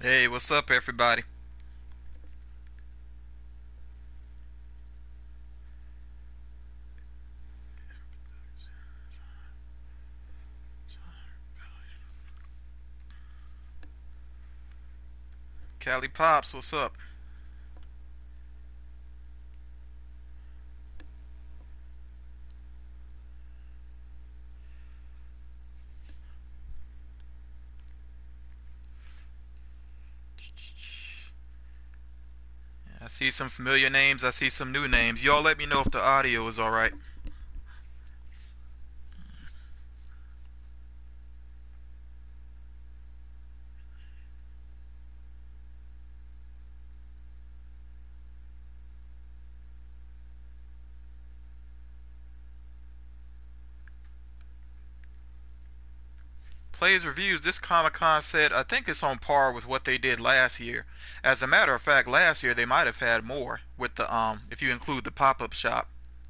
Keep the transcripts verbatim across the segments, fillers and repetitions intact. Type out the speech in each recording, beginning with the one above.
Hey, what's up, everybody? Cali Pops, what's up? I see some familiar names, I see some new names. Y'all let me know if the audio is alright. Plays reviews, this Comic Con said I think it's on par with what they did last year. As a matter of fact, last year they might have had more with the um if you include the pop-up shop.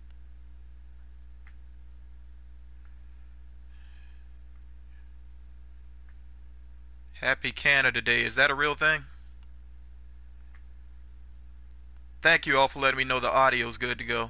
Happy Canada Day, is that a real thing? Thank you all for letting me know the audio is good to go.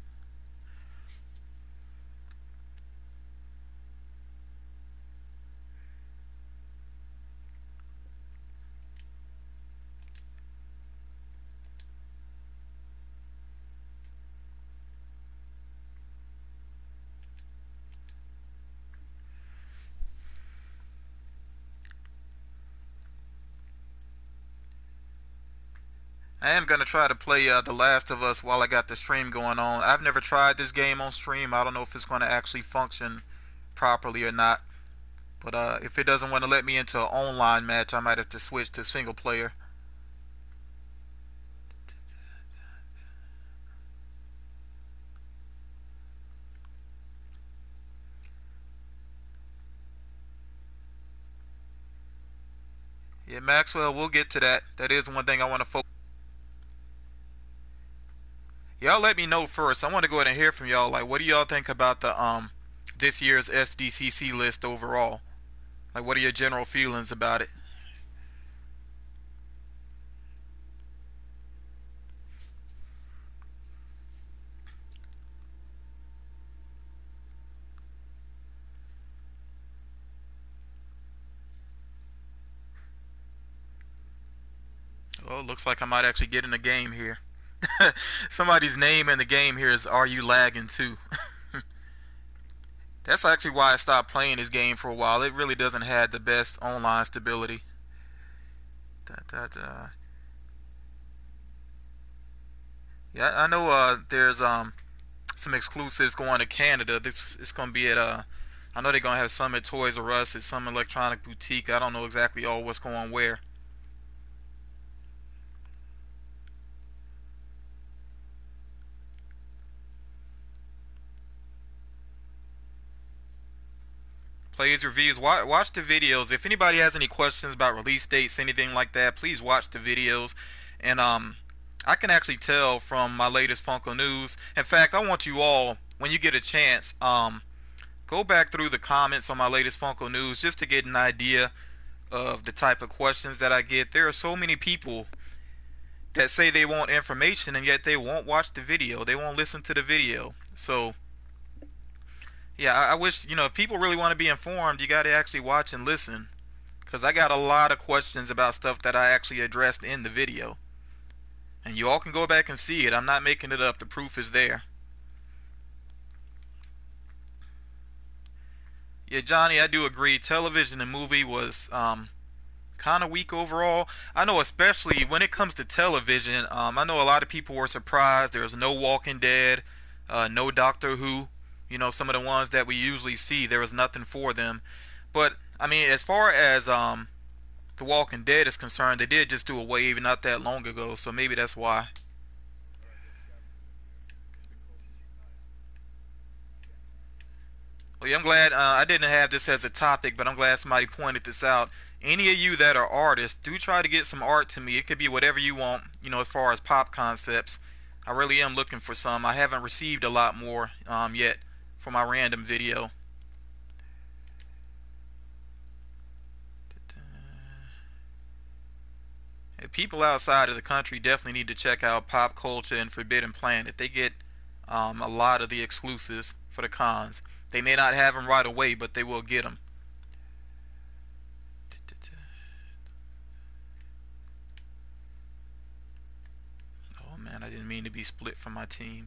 I am gonna try to play uh, The Last of Us while I got the stream going on. I've never tried this game on stream. I don't know if it's gonna actually function properly or not. But uh, if it doesn't want to let me into an online match, I might have to switch to single player. Yeah, Maxwell, we'll get to that. That is one thing I want to focus. Y'all let me know first. I want to go ahead and hear from y'all. Like, what do y'all think about the um this year's S D C C list overall? Like, what are your general feelings about it? Oh, looks like I might actually get in the game here. Somebody's name in the game here is Are You Lagging Too? That's actually why I stopped playing this game for a while. It really doesn't have the best online stability. Da, da, da. Yeah, I know uh, there's um some exclusives going to Canada. This is gonna be at uh I know they're gonna have some at Toys R Us, at some electronic boutique. I don't know exactly all what's going where. Plays reviews. Watch, watch the videos. If anybody has any questions about release dates, anything like that, please watch the videos. And um, I can actually tell from my latest Funko news. In fact, I want you all, when you get a chance, um, go back through the comments on my latest Funko news just to get an idea of the type of questions that I get. There are so many people that say they want information and yet they won't watch the video. They won't listen to the video. So yeah, I, I wish, you know, if people really want to be informed, you got to actually watch and listen. Because I got a lot of questions about stuff that I actually addressed in the video. And you all can go back and see it. I'm not making it up. The proof is there. Yeah, Johnny, I do agree. Television and movie was um, kind of weak overall. I know, especially when it comes to television, um, I know a lot of people were surprised. There was no Walking Dead, uh, no Doctor Who. You know, some of the ones that we usually see, there was nothing for them. But I mean, as far as um, The Walking Dead is concerned, they did just do a wave not that long ago, so maybe that's why. Well, yeah, I'm glad uh, I didn't have this as a topic, but I'm glad somebody pointed this out. Any of you that are artists, do try to get some art to me. It could be whatever you want, you know, as far as pop concepts. I really am looking for some. I haven't received a lot more um, yet for my random video. People outside of the country definitely need to check out Pop Culture and Forbidden Planet. They get um, a lot of the exclusives for the cons. They may not have them right away, but they will get them. Oh man, I didn't mean to be split from my team.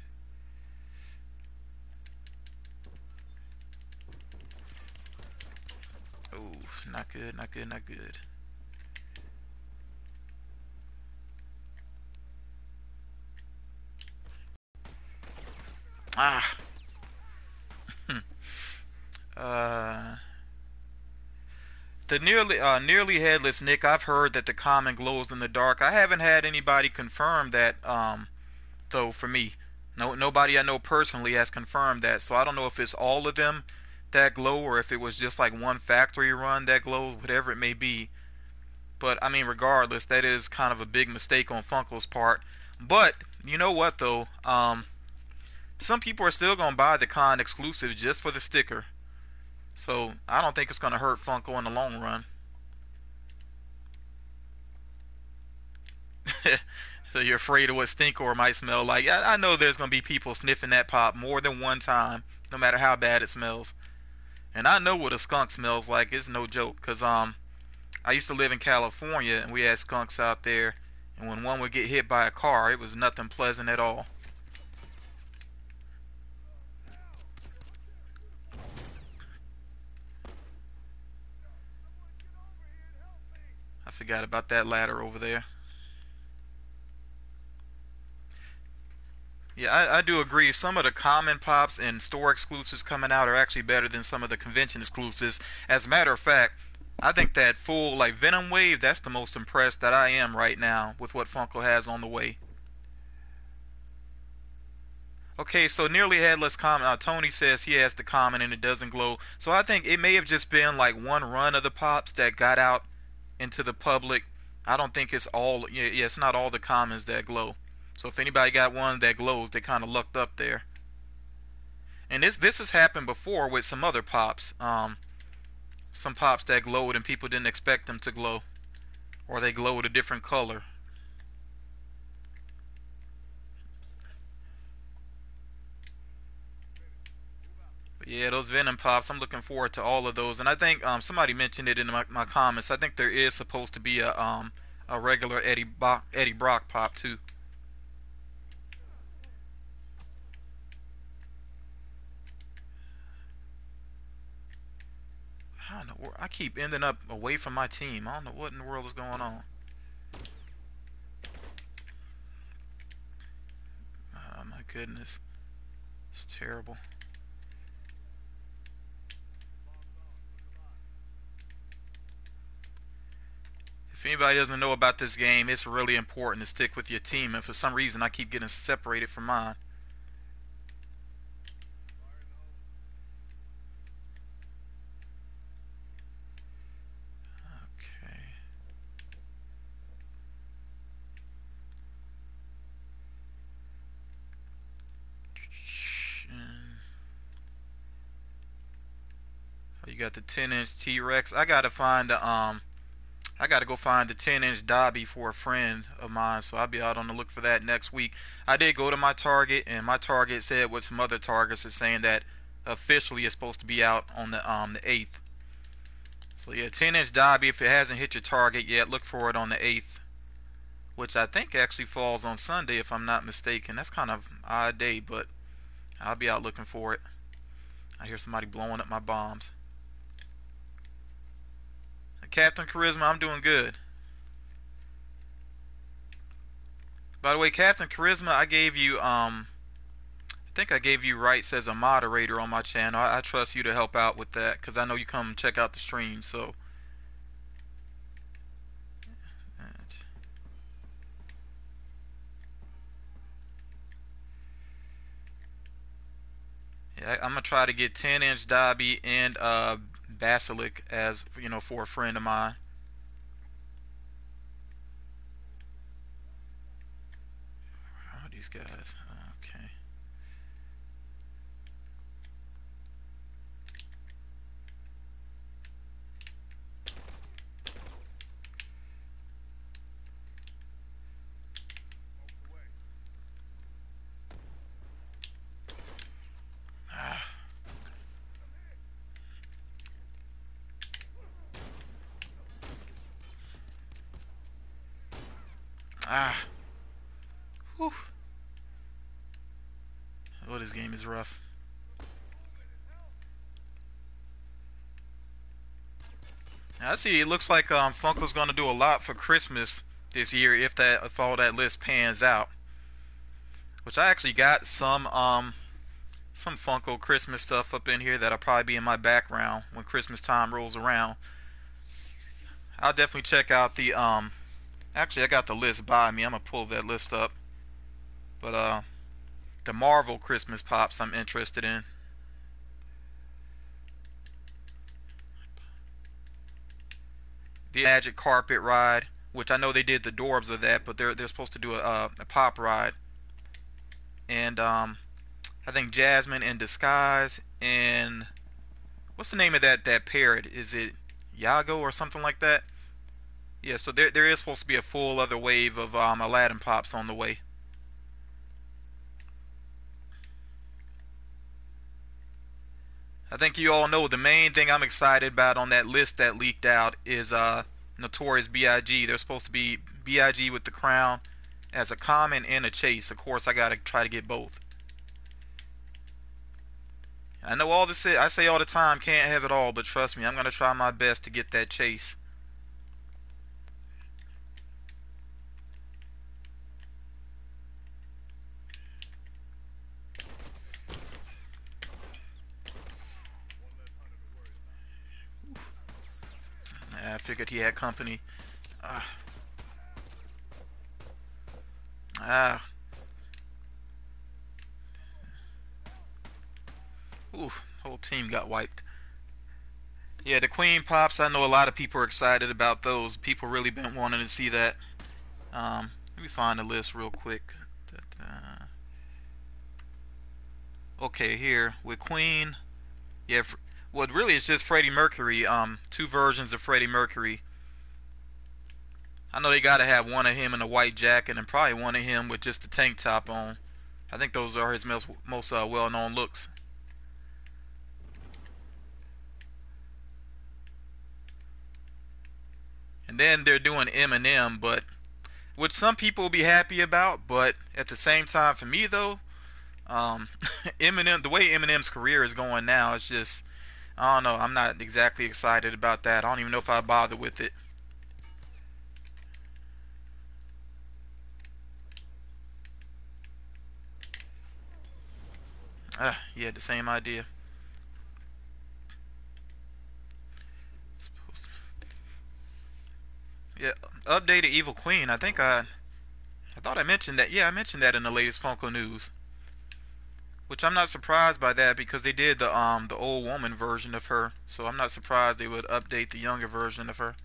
Oh, not good, not good, not good. Ah. uh. The nearly uh, nearly headless Nick. I've heard that the common glows in the dark. I haven't had anybody confirm that. Um, though for me, no nobody I know personally has confirmed that. So I don't know if it's all of them that glow or if it was just like one factory run that glows, whatever it may be. But I mean, regardless, that is kind of a big mistake on Funko's part. But you know what though? Um, some people are still gonna buy the con exclusive just for the sticker. So I don't think it's gonna hurt Funko in the long run. So you're afraid of what Stinkor might smell like. I, I know there's gonna be people sniffing that pop more than one time, no matter how bad it smells. And I know what a skunk smells like. It's no joke, cause um I used to live in California and we had skunks out there, and when one would get hit by a car, it was nothing pleasant at all. I forgot about that ladder over there. Yeah, I, I do agree. Some of the common pops and store exclusives coming out are actually better than some of the convention exclusives. As a matter of fact, I think that full like Venom Wave, that's the most impressed that I am right now with what Funko has on the way. Okay, so nearly headless common. Uh, Tony says he has the common and it doesn't glow. So I think it may have just been like one run of the pops that got out into the public. I don't think it's all. Yeah, yeah, it's not all the commons that glow. So if anybody got one that glows, they kind of lucked up there. And this this has happened before with some other pops. Um, some pops that glowed and people didn't expect them to glow, or they glowed a different color. But yeah, those Venom pops, I'm looking forward to all of those. And I think um, somebody mentioned it in my, my comments. I think there is supposed to be a um a regular Eddie Brock, Eddie Brock pop too. I don't know. I keep ending up away from my team. I don't know what in the world is going on. Oh my goodness, it's terrible. If anybody doesn't know about this game, it's really important to stick with your team. And for some reason, I keep getting separated from mine. Okay. Oh, you got the ten inch T-Rex. I gotta find the um. I gotta go find the ten inch Dobby for a friend of mine, so I'll be out on the look for that next week. I did go to my Target, and my Target said what some other Targets are saying that officially it's supposed to be out on the um the eighth. So yeah, ten inch Dobby. If it hasn't hit your Target yet, look for it on the eighth, which I think actually falls on Sunday if I'm not mistaken. That's kind of an odd day, but I'll be out looking for it. I hear somebody blowing up my bombs. Captain Charisma, I'm doing good. By the way, Captain Charisma, I gave you um I think I gave you rights as a moderator on my channel. I, I trust you to help out with that because I know you come and check out the stream. So yeah, I, I'm gonna try to get ten inch Dobby and uh Basilic as you know for a friend of mine. How are these guys? Okay. Ah. Whew. Oh, this game is rough. I see. It looks like um, Funko's gonna do a lot for Christmas this year if that if all that list pans out. Which I actually got some um some Funko Christmas stuff up in here that'll probably be in my background when Christmas time rolls around. I'll definitely check out the um. Actually, I got the list by me. I'm gonna pull that list up. But uh, the Marvel Christmas pops I'm interested in. The Magic Carpet Ride, which I know they did the Dorbs of that, but they're they're supposed to do a, uh, a pop ride. And um, I think Jasmine in Disguise and what's the name of that that parrot? Is it Yago or something like that? Yeah, so there there is supposed to be a full other wave of um, Aladdin pops on the way. I think you all know the main thing I'm excited about on that list that leaked out is uh, Notorious B I G. There's supposed to be B I G with the crown as a common and a chase. Of course, I gotta try to get both. I know all this I say all the time, can't have it all, but trust me, I'm gonna try my best to get that chase. I figured he had company. Ah, ah. Ooh, whole team got wiped. Yeah, the Queen Pops, I know a lot of people are excited about those. People really been wanting to see that. Um, let me find the list real quick. Da-da. Okay, here with Queen. Yeah, well, really, it's just Freddie Mercury. Um, two versions of Freddie Mercury. I know they gotta have one of him in a white jacket and probably one of him with just a tank top on. I think those are his most most uh, well-known looks. And then they're doing Eminem, but which some people will be happy about, but at the same time, for me though, um, Eminem, the way Eminem's career is going now, it's just I don't know. I'm not exactly excited about that. I don't even know if I bother with it. Uh, yeah, the same idea. Yeah, updated Evil Queen. I think I, I thought I mentioned that. Yeah, I mentioned that in the latest Funko news. Which I'm not surprised by that because they did the um the old woman version of her. So I'm not surprised they would update the younger version of her.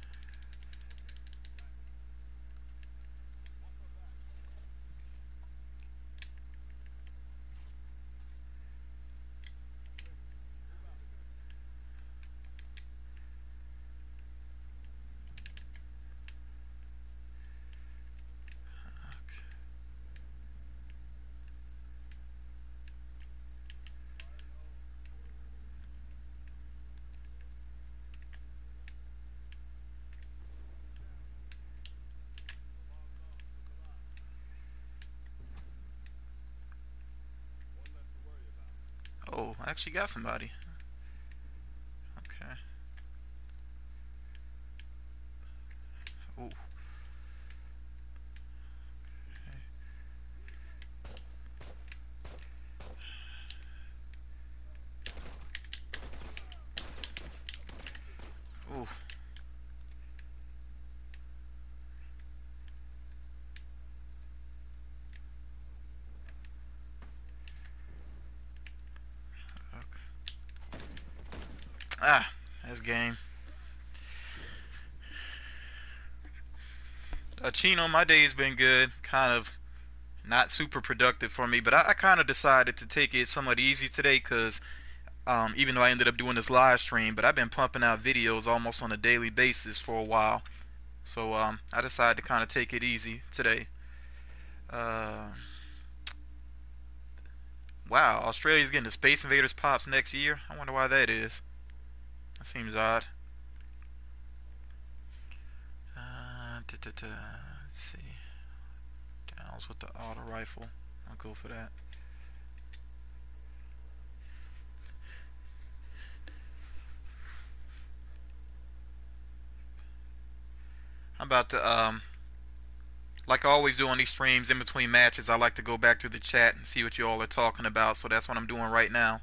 Oh, I actually got somebody. Okay. Ooh. Ooh. Okay. Ah, that's game. Uh, Chino, my day's been good. Kind of not super productive for me, but I, I kind of decided to take it somewhat easy today because um, even though I ended up doing this live stream, but I've been pumping out videos almost on a daily basis for a while. So um, I decided to kind of take it easy today. Uh, wow, Australia's getting the Space Invaders pops next year. I wonder why that is. That seems odd. Uh, da, da, da. Let's see. rounds with the auto rifle. I'll go for that. I'm about to um like I always do on these streams in between matches, I like to go back to the chat and see what you all are talking about. So that's what I'm doing right now.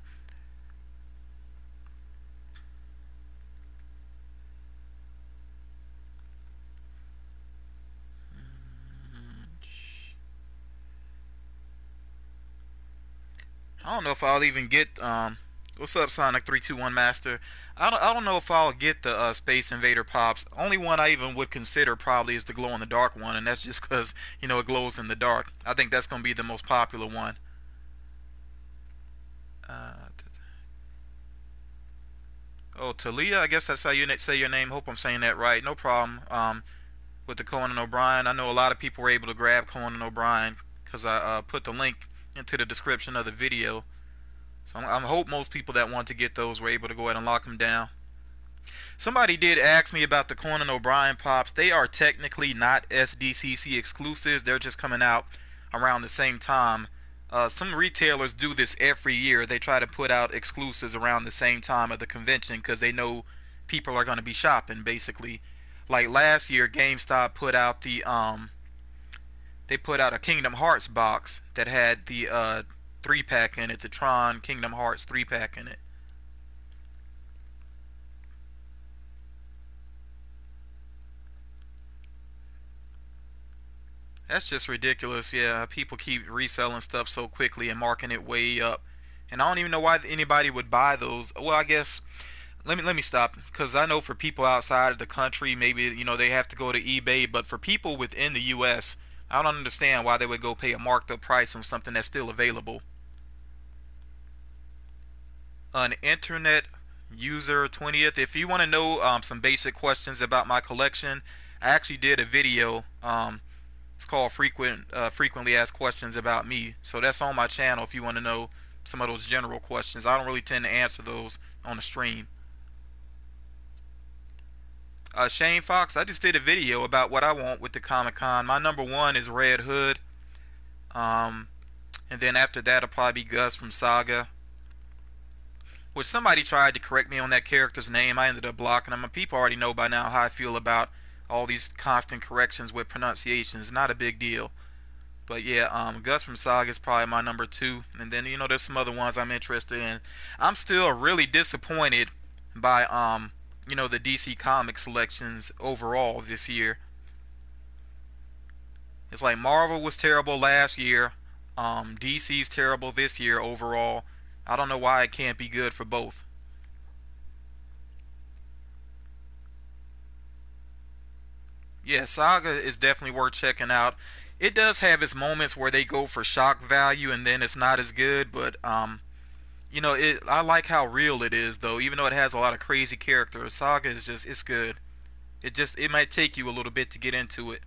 I don't know if I'll even get um what's up Sonic three two one Master. I don't, I don't know if I'll get the uh, Space Invader pops. Only one I even would consider probably is the glow in the dark one, and that's just because you know it glows in the dark. I think that's gonna be the most popular one. Uh, oh, Talia, I guess that's how you say your name. Hope I'm saying that right. No problem. Um, with the Conan O'Brien, I know a lot of people were able to grab Conan O'Brien because I uh, put the link into the description of the video. So I hope most people that want to get those were able to go ahead and lock them down. Somebody did ask me about the Conan O'Brien pops. They are technically not S D C C exclusives. They're just coming out around the same time. Uh, some retailers do this every year. They try to put out exclusives around the same time of the convention because they know people are going to be shopping, basically. Like last year, GameStop put out the um, they put out a Kingdom Hearts box that had the uh, three pack in it, the Tron Kingdom Hearts three pack in it. That's just ridiculous. Yeah, people keep reselling stuff so quickly and marking it way up. And I don't even know why anybody would buy those. Well, I guess let me let me stop because I know for people outside of the country, maybe you know they have to go to eBay, but for people within the U S, I don't understand why they would go pay a marked up price on something that's still available. An internet user twentieth. If you want to know um, some basic questions about my collection, I actually did a video. Um, It's called frequent uh, frequently asked questions about me. So that's on my channel if you want to know some of those general questions. I don't really tend to answer those on the stream. Uh, Shane Fox, I just did a video about what I want with the Comic Con. My number one is Red Hood. Um, and then after that, it'll probably be Gus from Saga. Which somebody tried to correct me on that character's name. I ended up blocking them. People already know by now how I feel about all these constant corrections with pronunciations. Not a big deal. But yeah, um, Gus from Saga is probably my number two. And then, you know, there's some other ones I'm interested in. I'm still really disappointed by, um, you know, the D C Comics selections overall this year. It's like Marvel was terrible last year. Um, D C's terrible this year overall. I don't know why it can't be good for both. Yeah, Saga is definitely worth checking out. It does have its moments where they go for shock value and then it's not as good, but um, you know, it I like how real it is though. Even though it has a lot of crazy characters, Saga is just it's good. It just it might take you a little bit to get into it.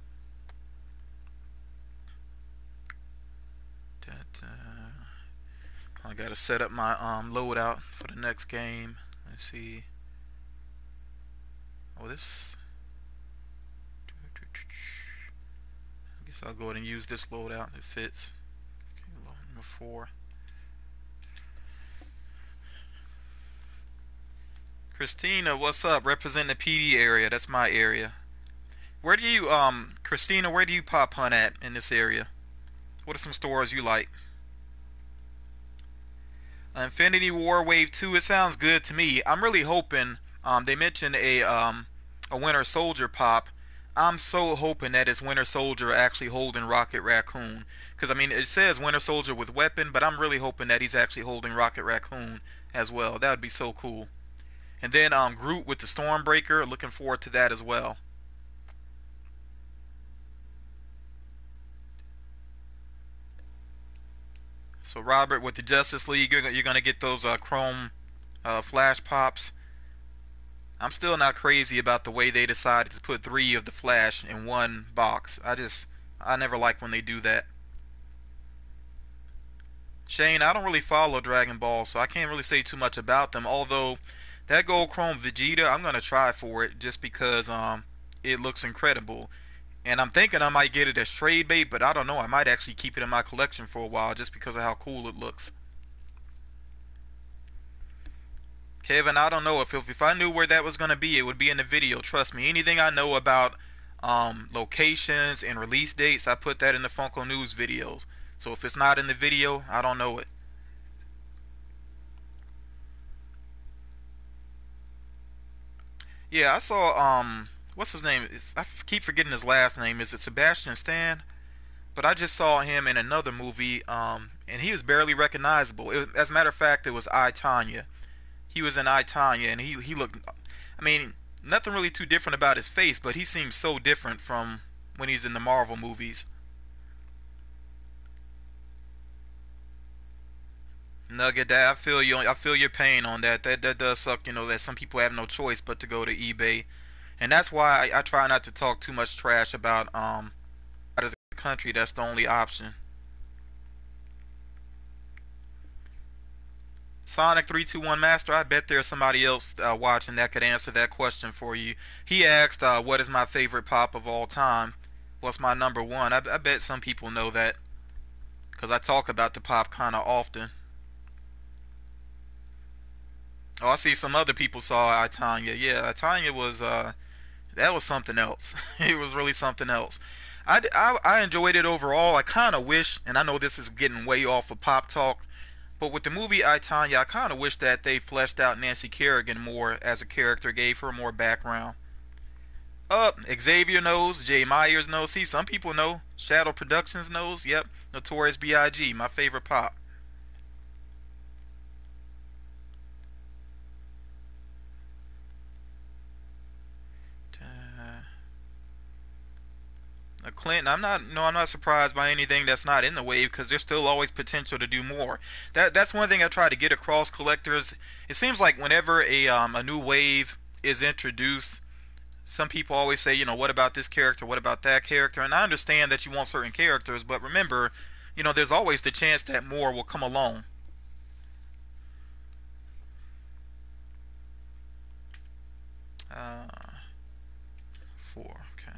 That, uh, I gotta set up my um loadout for the next game. Let's see. Oh, this. I guess I'll go ahead and use this loadout. It fits. Okay, number four. Christina, what's up? Representing the P D area. That's my area. Where do you, um, Christina, where do you pop hunt at in this area? What are some stores you like? Infinity War Wave two, it sounds good to me. I'm really hoping, um, they mentioned a, um, a Winter Soldier pop. I'm so hoping that it's Winter Soldier actually holding Rocket Raccoon. Because, I mean, it says Winter Soldier with weapon, but I'm really hoping that he's actually holding Rocket Raccoon as well. That would be so cool. And then um, Groot with the Stormbreaker, looking forward to that as well. So Robert with the Justice League, you're, you're going to get those uh, Chrome uh, Flash pops. I'm still not crazy about the way they decided to put three of the Flash in one box. I just, I never like when they do that. Shane, I don't really follow Dragon Ball, so I can't really say too much about them. Although, that Gold Chrome Vegeta, I'm going to try for it just because um, it looks incredible. And I'm thinking I might get it as trade bait, but I don't know. I might actually keep it in my collection for a while just because of how cool it looks. Kevin, I don't know if if, if I knew where that was gonna be, it would be in the video. Trust me. Anything I know about um, locations and release dates, I put that in the Funko News videos. So if it's not in the video, I don't know it. Yeah, I saw um, what's his name? It's, I keep forgetting his last name. Is it Sebastian Stan? But I just saw him in another movie, um, and he was barely recognizable. It, as a matter of fact, it was I, Tanya. He was in I, Tanya, and he he looked. I mean, nothing really too different about his face, but he seems so different from when he's in the Marvel movies. Nugget, that I feel you. I feel your pain on that. That that does suck. You know that some people have no choice but to go to eBay, and that's why I, I try not to talk too much trash about um out of the country. That's the only option. Sonic three two one Master, I bet there's somebody else uh, watching that could answer that question for you. He asked, uh, what is my favorite pop of all time? What's my number one? I, I bet some people know that because I talk about the pop kind of often. Oh, I see some other people saw I, Tanya. Yeah, I, Tanya was, uh, that was something else. It was really something else. I, I, I enjoyed it overall. I kind of wish, and I know this is getting way off of pop talk, but with the movie I, Tanya, I kind of wish that they fleshed out Nancy Kerrigan more as a character, gave her more background. Up, uh, Xavier knows, Jay Myers knows. See, some people know. Shadow Productions knows. Yep, Notorious B I G, my favorite pop. Uh, Clinton, I'm not. No, I'm not surprised by anything that's not in the wave because there's still always potential to do more. That that's one thing I try to get across collectors. It seems like whenever a um, a new wave is introduced, some people always say, you know, what about this character? What about that character? And I understand that you want certain characters, but remember, you know, there's always the chance that more will come along. Uh, Four. Okay.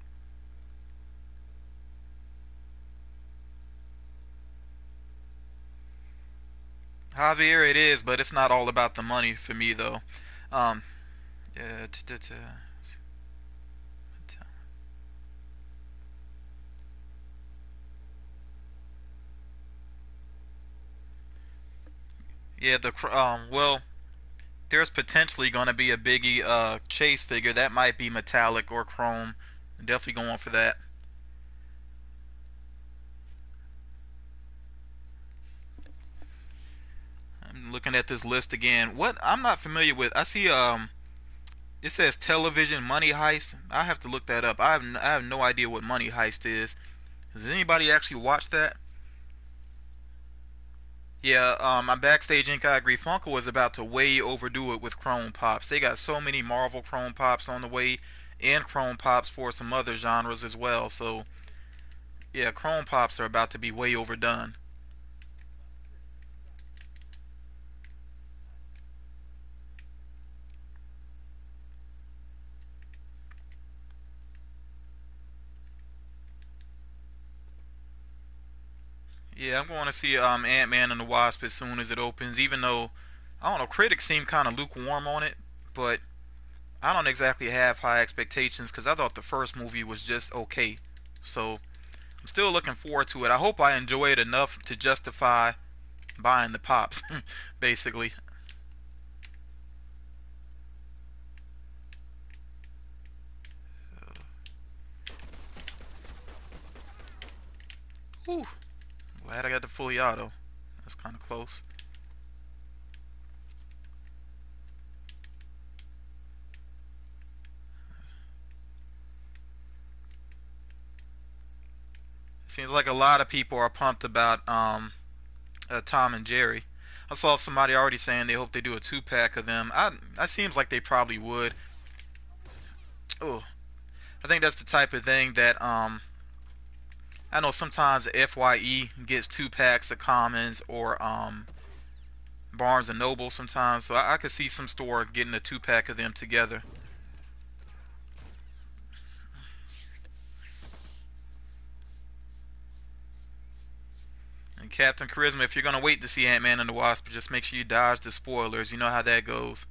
Javier, it is, but it's not all about the money for me though. Um, yeah, t- t- t- yeah. The um, well, there's potentially going to be a Biggie uh chase figure that might be metallic or chrome. Definitely going for that. I'm looking at this list again. What I'm not familiar with. I see um, it says television money heist. I have to look that up. I have n- I have no idea what money heist is. Does anybody actually watch that? Yeah, um, I'm backstage ink. I agree. Funko was about to way overdo it with Chrome Pops. They got so many Marvel Chrome Pops on the way, and Chrome Pops for some other genres as well. So yeah, Chrome Pops are about to be way overdone. Yeah, I'm going to see um, Ant Man and the Wasp as soon as it opens. Even though I don't know, critics seem kind of lukewarm on it, but I don't exactly have high expectations because I thought the first movie was just okay. So I'm still looking forward to it. I hope I enjoy it enough to justify buying the pops, basically. Whew, glad I got the fully auto. That's kind of close. Seems like a lot of people are pumped about um, uh, Tom and Jerry. I saw somebody already saying they hope they do a two pack of them. I that seems like they probably would. Oh, I think that's the type of thing that um I know sometimes F Y E gets two packs of commons or um Barnes and Noble sometimes, so I, I could see some store getting a two pack of them together. And Captain Charisma, if you're gonna wait to see Ant-Man and the Wasp, just make sure you dodge the spoilers. You know how that goes.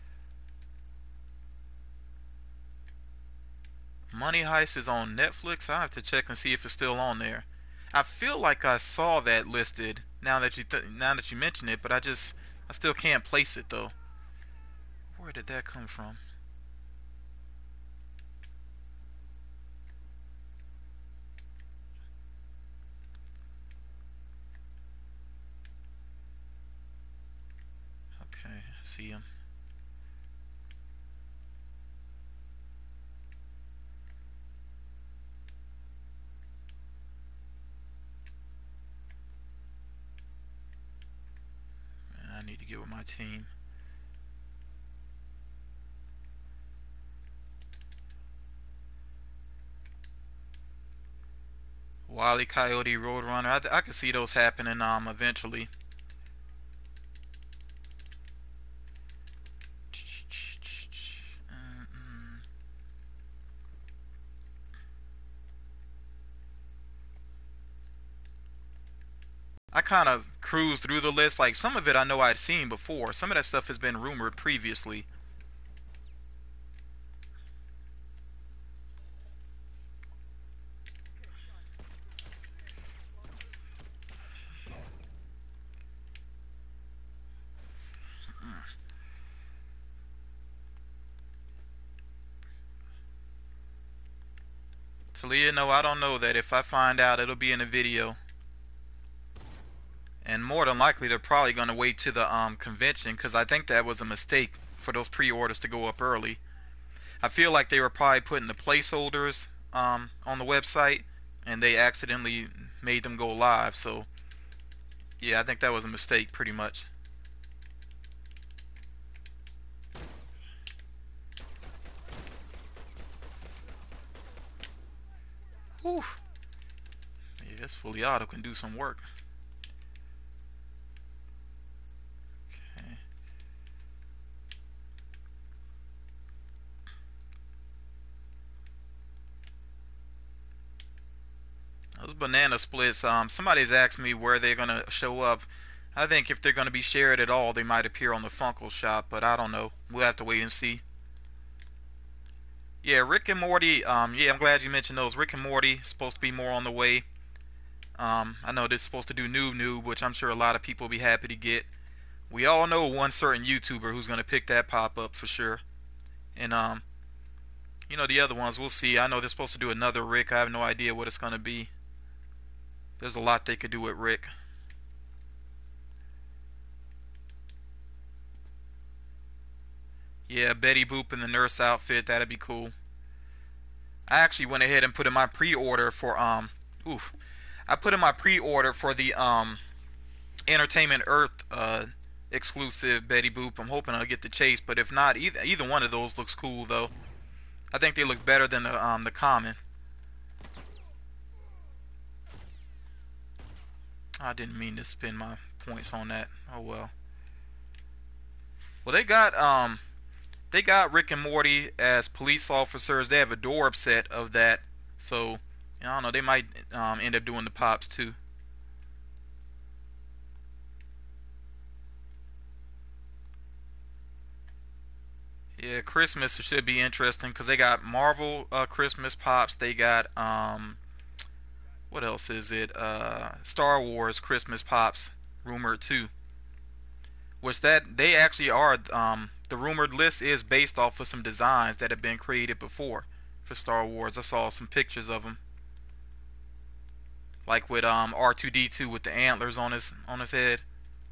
Money Heist is on Netflix. I have to check and see if it's still on there. I feel like I saw that listed now that you th now that you mention it, but I just I still can't place it though. Where did that come from? Okay, I see him. Man, I need to get with my team. Wile E. Coyote, Roadrunner. I, I could see those happening um eventually. I kind of cruised through the list. Like some of it I know I'd seen before. Some of that stuff has been rumored previously. Talia, no, I don't know that. If I find out, it'll be in a video. And more than likely, they're probably going to wait to the um, convention because I think that was a mistake for those pre-orders to go up early. I feel like they were probably putting the placeholders um, on the website and they accidentally made them go live. So, yeah, I think that was a mistake pretty much. Whew. Yeah, this fully auto can do some work. Okay. Those banana splits, um, somebody's asked me where they're going to show up. I think if they're going to be shared at all, they might appear on the Funko shop, but I don't know. We'll have to wait and see. Yeah, Rick and Morty, um, yeah, I'm glad you mentioned those. Rick and Morty supposed to be more on the way. Um, I know they're supposed to do Noob Noob, which I'm sure a lot of people will be happy to get. We all know one certain YouTuber who's going to pick that pop up for sure. And, um, you know, the other ones, we'll see. I know they're supposed to do another Rick. I have no idea what it's going to be. There's a lot they could do with Rick. Yeah, Betty Boop in the nurse outfit, that'd be cool. I actually went ahead and put in my pre-order for, um, oof. I put in my pre-order for the, um, Entertainment Earth, uh, exclusive Betty Boop. I'm hoping I'll get the chase, but if not, either either one of those looks cool though. I think they look better than the um the common. I didn't mean to spend my points on that. Oh well. Well, they got um they got Rick and Morty as police officers. They have a door set of that, so I don't know. They might um end up doing the pops too. Yeah, Christmas should be interesting because they got Marvel uh, Christmas pops. They got um what else is it? Uh, Star Wars Christmas pops rumored too. Which that they actually are. Um, the rumored list is based off of some designs that have been created before for Star Wars. I saw some pictures of them, like with um R two D two with the antlers on his on his head.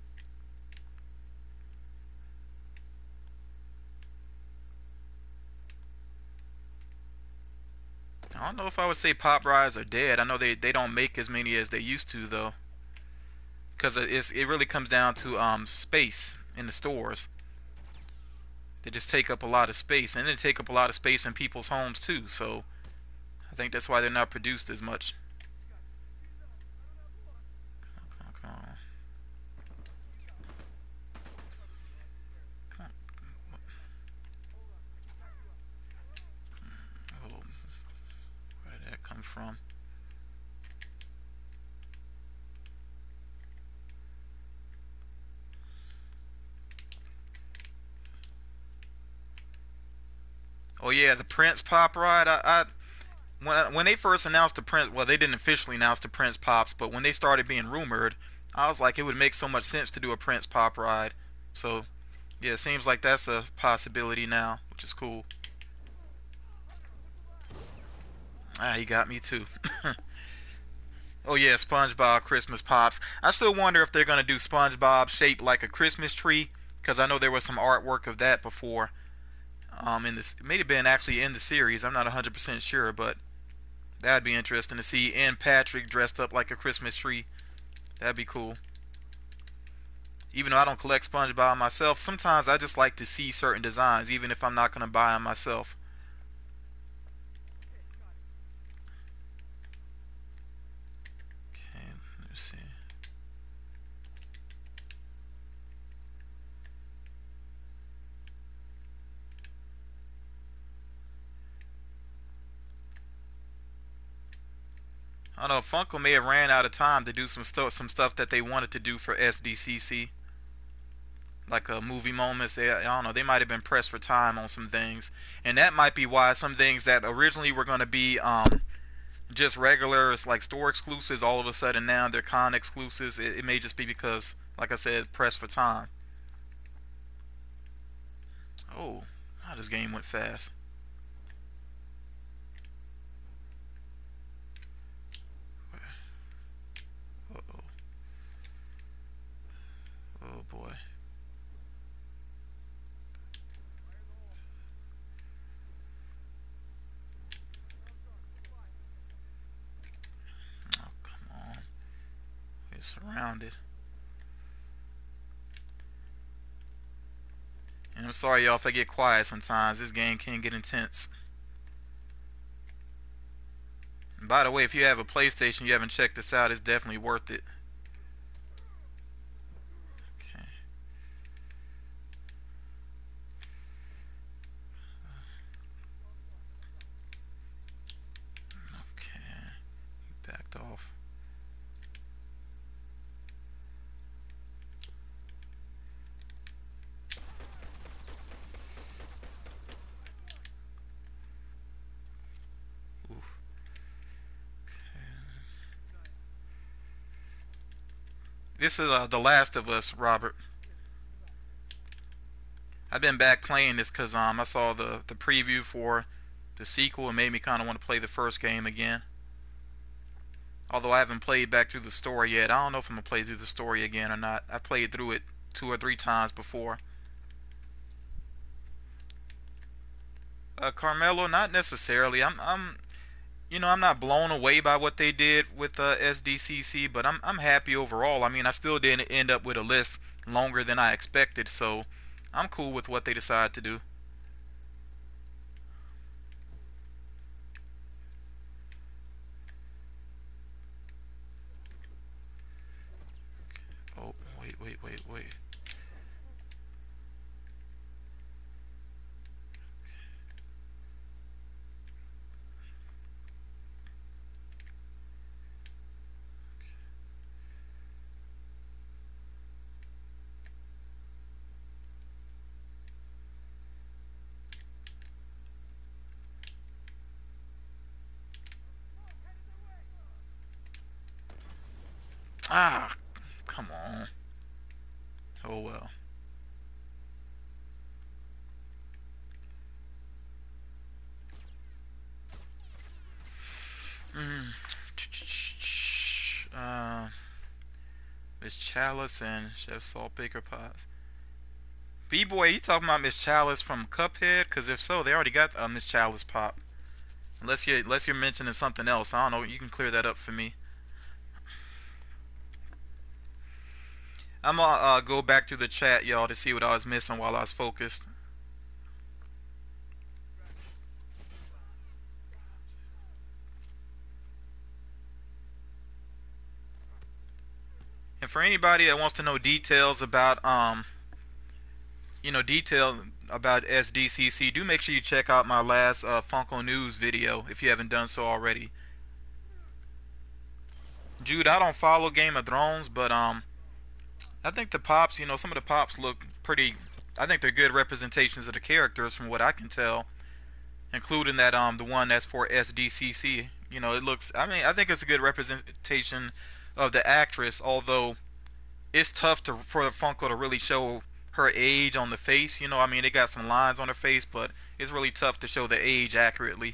I don't know if I would say pop rides are dead. I know they, they don't make as many as they used to though, because it's it really comes down to um space in the stores. They just take up a lot of space, and they take up a lot of space in people's homes too. So I think that's why they're not produced as much. Come on. Come on. Oh, where did that come from? Oh yeah, the Prince Pop ride. I, I when when they first announced the Prince, well, they didn't officially announce the Prince Pops, but when they started being rumored, I was like, it would make so much sense to do a Prince Pop ride. So yeah, it seems like that's a possibility now, which is cool. Ah, he got me too. Oh yeah, SpongeBob Christmas Pops. I still wonder if they're gonna do SpongeBob shaped like a Christmas tree, because I know there was some artwork of that before. Um, in this, it may have been actually in the series. I'm not one hundred percent sure, but that'd be interesting to see. And Patrick dressed up like a Christmas tree. That'd be cool. Even though I don't collect SpongeBob myself, sometimes I just like to see certain designs, even if I'm not gonna buy them myself. Okay, let's see. I don't know. Funko may have ran out of time to do some stuff, some stuff that they wanted to do for S D C C, like uh, movie moments. They, I don't know. They might have been pressed for time on some things, and that might be why some things that originally were going to be um, just regular, it's like store exclusives, all of a sudden now they're con exclusives. It, it may just be because, like I said, pressed for time. Oh, how this game went fast. Uh oh. Oh boy. Oh come on. We're surrounded. And I'm sorry, y'all, if I get quiet sometimes. This game can get intense. And by the way, if you have a PlayStation, you haven't checked this out, it's definitely worth it. Okay. Okay. He backed off. Oof. Okay. This is uh, The Last of Us, Robert. I've been back playing this because um, I saw the, the preview for the sequel and made me kind of want to play the first game again. Although I haven't played back through the story yet. I don't know if I'm going to play through the story again or not. I played through it two or three times before. Uh, Carmelo, not necessarily. I'm, I'm, you know, I'm not blown away by what they did with uh, S D C C, but I'm, I'm happy overall. I mean, I still didn't end up with a list longer than I expected, so I'm cool with what they decided to do. Oh, wait, wait, wait, wait. Ah, come on. Oh well. Mm. Uh, Miss Chalice and Chef Saltbaker Pies. B-Boy, you talking about Miss Chalice from Cuphead? Because if so, they already got a uh, Miss Chalice pop. Unless you unless you're mentioning something else, I don't know. You can clear that up for me. I'm gonna uh, go back through the chat, y'all, to see what I was missing while I was focused. And for anybody that wants to know details about um, you know, detail about S D C C, do make sure you check out my last uh, Funko News video if you haven't done so already. Jude, I don't follow Game of Thrones, but um, I think the pops, you know, some of the pops look pretty. I think they're good representations of the characters from what I can tell. including that um the one that's for S D C C. You know, it looks. I mean, I think it's a good representation of the actress. Although it's tough to for the Funko to really show her age on the face. You know, I mean, they got some lines on her face, but it's really tough to show the age accurately.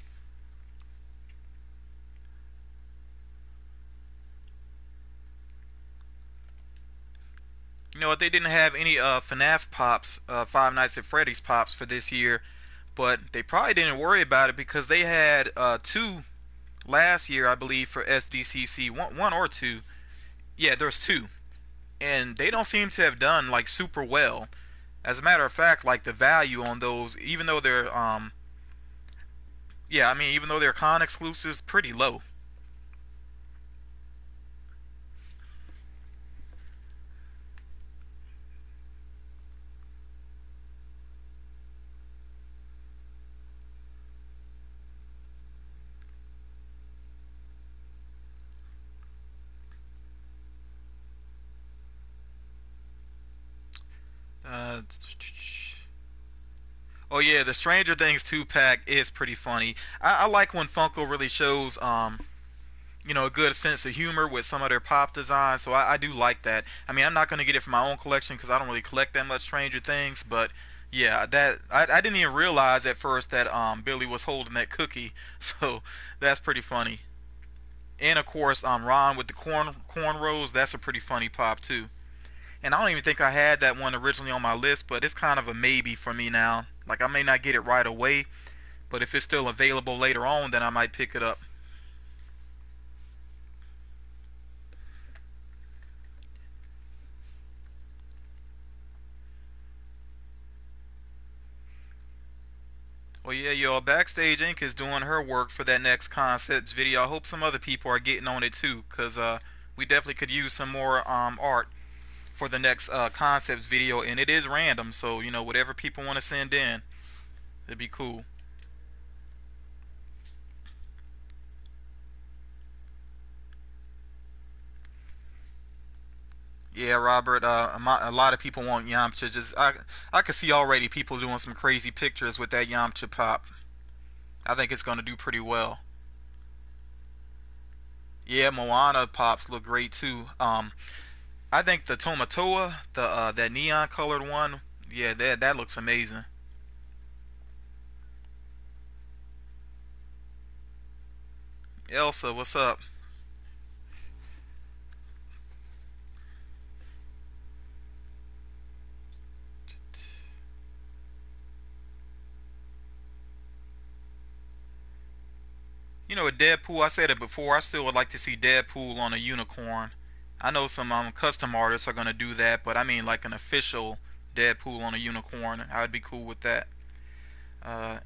You know what? They didn't have any uh, FNAF pops, uh, Five Nights at Freddy's pops for this year, but they probably didn't worry about it because they had uh, two last year, I believe, for S D C C. One, one or two. Yeah, there's two, and they don't seem to have done like super well. As a matter of fact, like the value on those, even though they're um, yeah, I mean, even though they're con exclusives, pretty low. Uh, oh yeah, the Stranger Things two pack is pretty funny. I, I like when Funko really shows um you know, a good sense of humor with some of their pop designs. So I, I do like that. I mean, I'm not gonna get it for my own collection because I don't really collect that much Stranger Things. But yeah, that I, I didn't even realize at first that um Billy was holding that cookie. So that's pretty funny. And of course, um Ron with the corn cornrows. That's a pretty funny pop too. And I don't even think I had that one originally on my list, but it's kind of a maybe for me now. Like I may not get it right away, but if it's still available later on, then I might pick it up. Well, yeah, yo, Backstage Inc is doing her work for that next concepts video. I hope some other people are getting on it too, cause uh, we definitely could use some more um art for the next uh concepts video, and it is random, so you know whatever people want to send in, it'd be cool. Yeah, Robert. Uh, a mo- a lot of people want Yamcha. Just I, I could see already people doing some crazy pictures with that Yamcha pop. I think it's gonna do pretty well. Yeah, Moana pops look great too. Um, I think the Tomatoa, the uh, that neon colored one, yeah, that that looks amazing. Elsa, what's up? You know, with Deadpool, I said it before. I still would like to see Deadpool on a unicorn. I know some um, custom artists are gonna do that, but I mean like an official Deadpool on a unicorn. I'd be cool with that. Uh,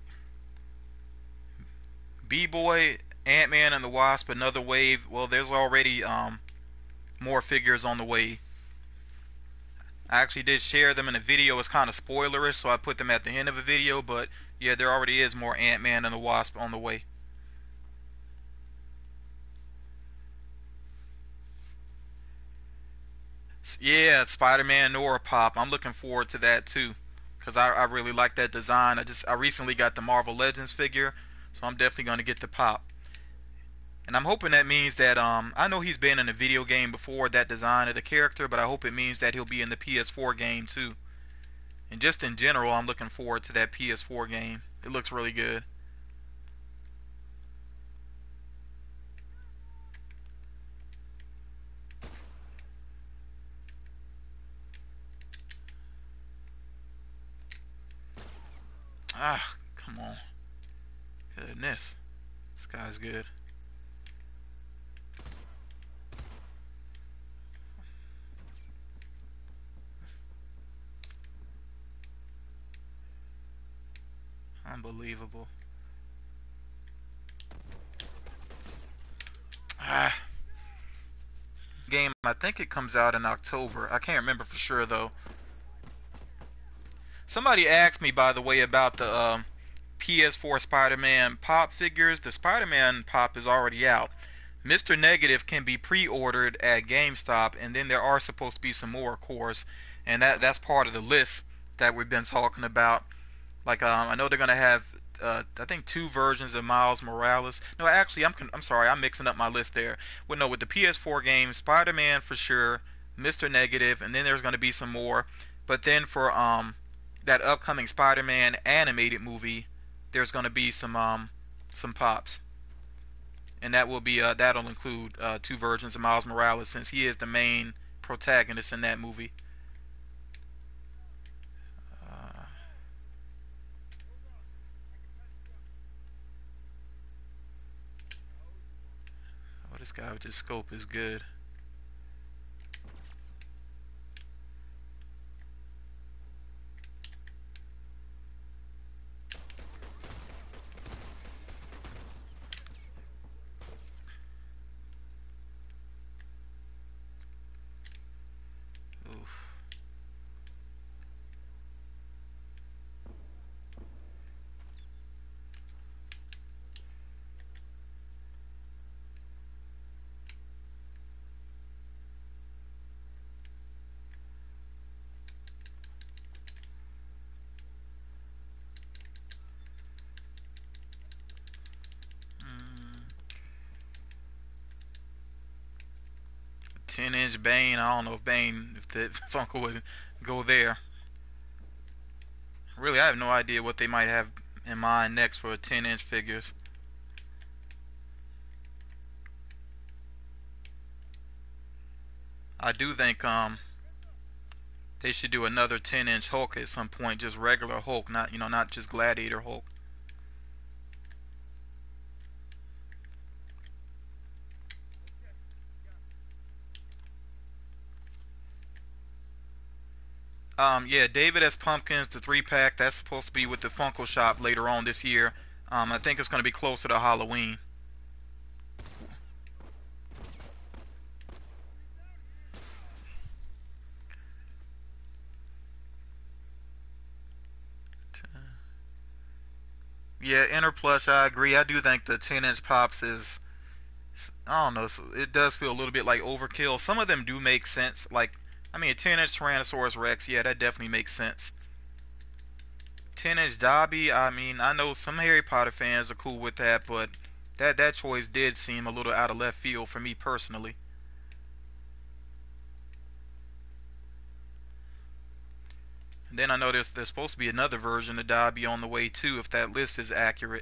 B-Boy, Ant-Man and the Wasp, another wave. Well, there's already um more figures on the way. I actually did share them in a video. It's kind of spoilerish, so I put them at the end of a video. But yeah, there already is more Ant-Man and the Wasp on the way. Yeah, Spider-Man Nora pop. I'm looking forward to that too, cause I, I really like that design. I just I recently got the Marvel Legends figure, so I'm definitely gonna get the pop. And I'm hoping that means that um I know he's been in a video game before, that design of the character, but I hope it means that he'll be in the P S four game too. And just in general, I'm looking forward to that P S four game. It looks really good. Ah, come on. Goodness. This guy's good. Unbelievable. Ah, game. I think it comes out in October. I can't remember for sure though. Somebody asked me, by the way, about the um, P S four Spider-Man pop figures. The Spider-Man pop is already out. Mister Negative can be pre-ordered at GameStop, and then there are supposed to be some more, of course, and that that's part of the list that we've been talking about. Like um, I know they're gonna have uh, I think two versions of Miles Morales. No, actually, I'm I'm sorry, I'm mixing up my list there. Well, no, with the P S four game, Spider-Man for sure, Mister Negative, and then there's going to be some more. But then for um that upcoming Spider-Man animated movie, there's going to be some um some pops, and that will be uh that'll include uh two versions of Miles Morales since he is the main protagonist in that movie. Uh, oh, this guy with this scope is good. Oof. Mm, ten inch Bane. I don't know if Bane, if the Funko would go there. Really, I have no idea what they might have in mind next for ten inch figures. I do think um they should do another ten inch Hulk at some point, just regular Hulk, not you know not just Gladiator Hulk. Um, yeah, David S. Pumpkins, the three pack, that's supposed to be with the Funko shop later on this year. Um, I think it's going to be closer to Halloween. Yeah, Inner Plush, I agree. I do think the ten inch pops is, I don't know, it does feel a little bit like overkill. Some of them do make sense. Like, I mean, a ten inch Tyrannosaurus Rex, yeah, that definitely makes sense. ten inch Dobby, I mean, I know some Harry Potter fans are cool with that, but that that choice did seem a little out of left field for me personally. And then I know there's there's supposed to be another version of Dobby on the way too, if that list is accurate.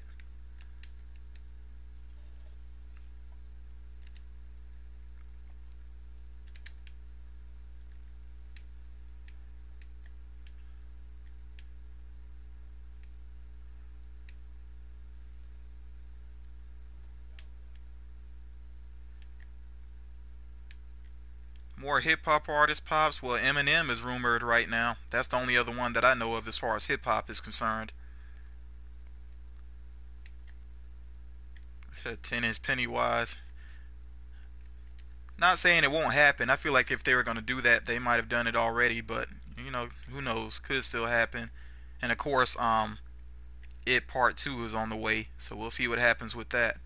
More hip hop artist pops. Well, Eminem is rumored right now. That's the only other one that I know of as far as hip hop is concerned. Said ten inch Pennywise. Not saying it won't happen. I feel like if they were going to do that, they might have done it already. But you know, who knows? Could still happen. And of course, um, It Part Two is on the way, so we'll see what happens with that.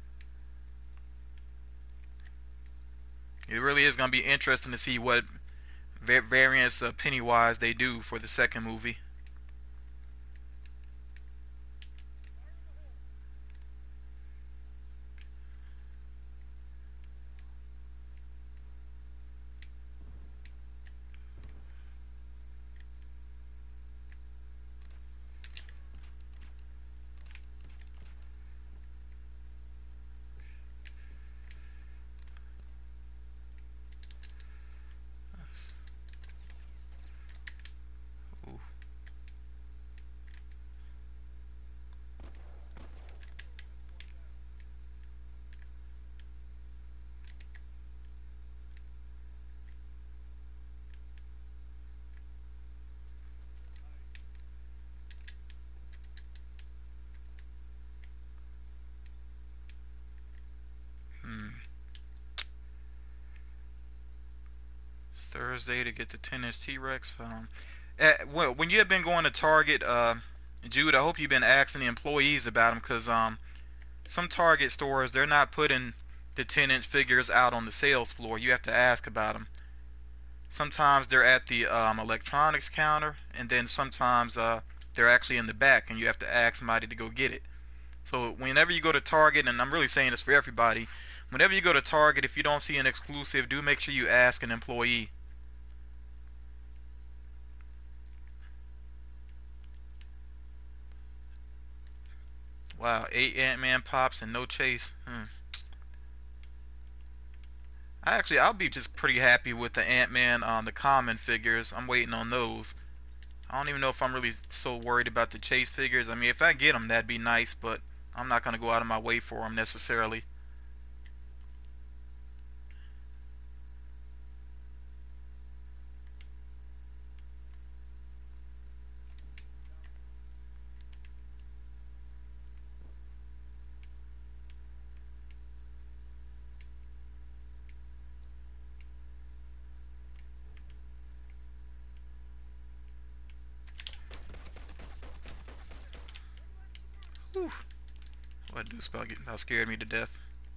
It really is going to be interesting to see what variants of Pennywise they do for the second movie. Ooh. Hmm. It's Thursday to get the ten inch T-Rex. Um, at, well, when you have been going to Target, uh, Jude, I hope you've been asking the employees about them because um, some Target stores they're not putting the ten inch figures out on the sales floor. You have to ask about them. Sometimes they're at the um, electronics counter, and then sometimes uh, they're actually in the back, and you have to ask somebody to go get it. So whenever you go to Target, and I'm really saying this for everybody, whenever you go to Target, if you don't see an exclusive, do make sure you ask an employee. Wow, eight Ant-Man pops and no chase. Hmm. I actually, I'll be just pretty happy with the Ant-Man on the common figures. I'm waiting on those. I don't even know if I'm really so worried about the chase figures. I mean, if I get them, that'd be nice, but I'm not gonna go out of my way for them necessarily. Whew. What do spell get about scared me to death.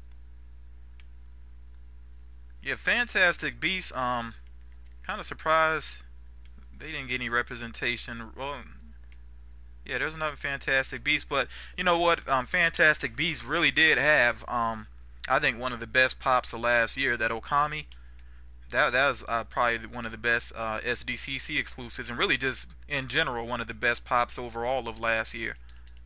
Yeah, Fantastic Beasts. Um, kind of surprised they didn't get any representation. Well, yeah, there's another Fantastic Beast, but you know what? Um, Fantastic Beast really did have um, I think one of the best pops of last year. That Okami. That that was uh, probably one of the best uh, S D C C exclusives, and really just in general one of the best pops overall of last year.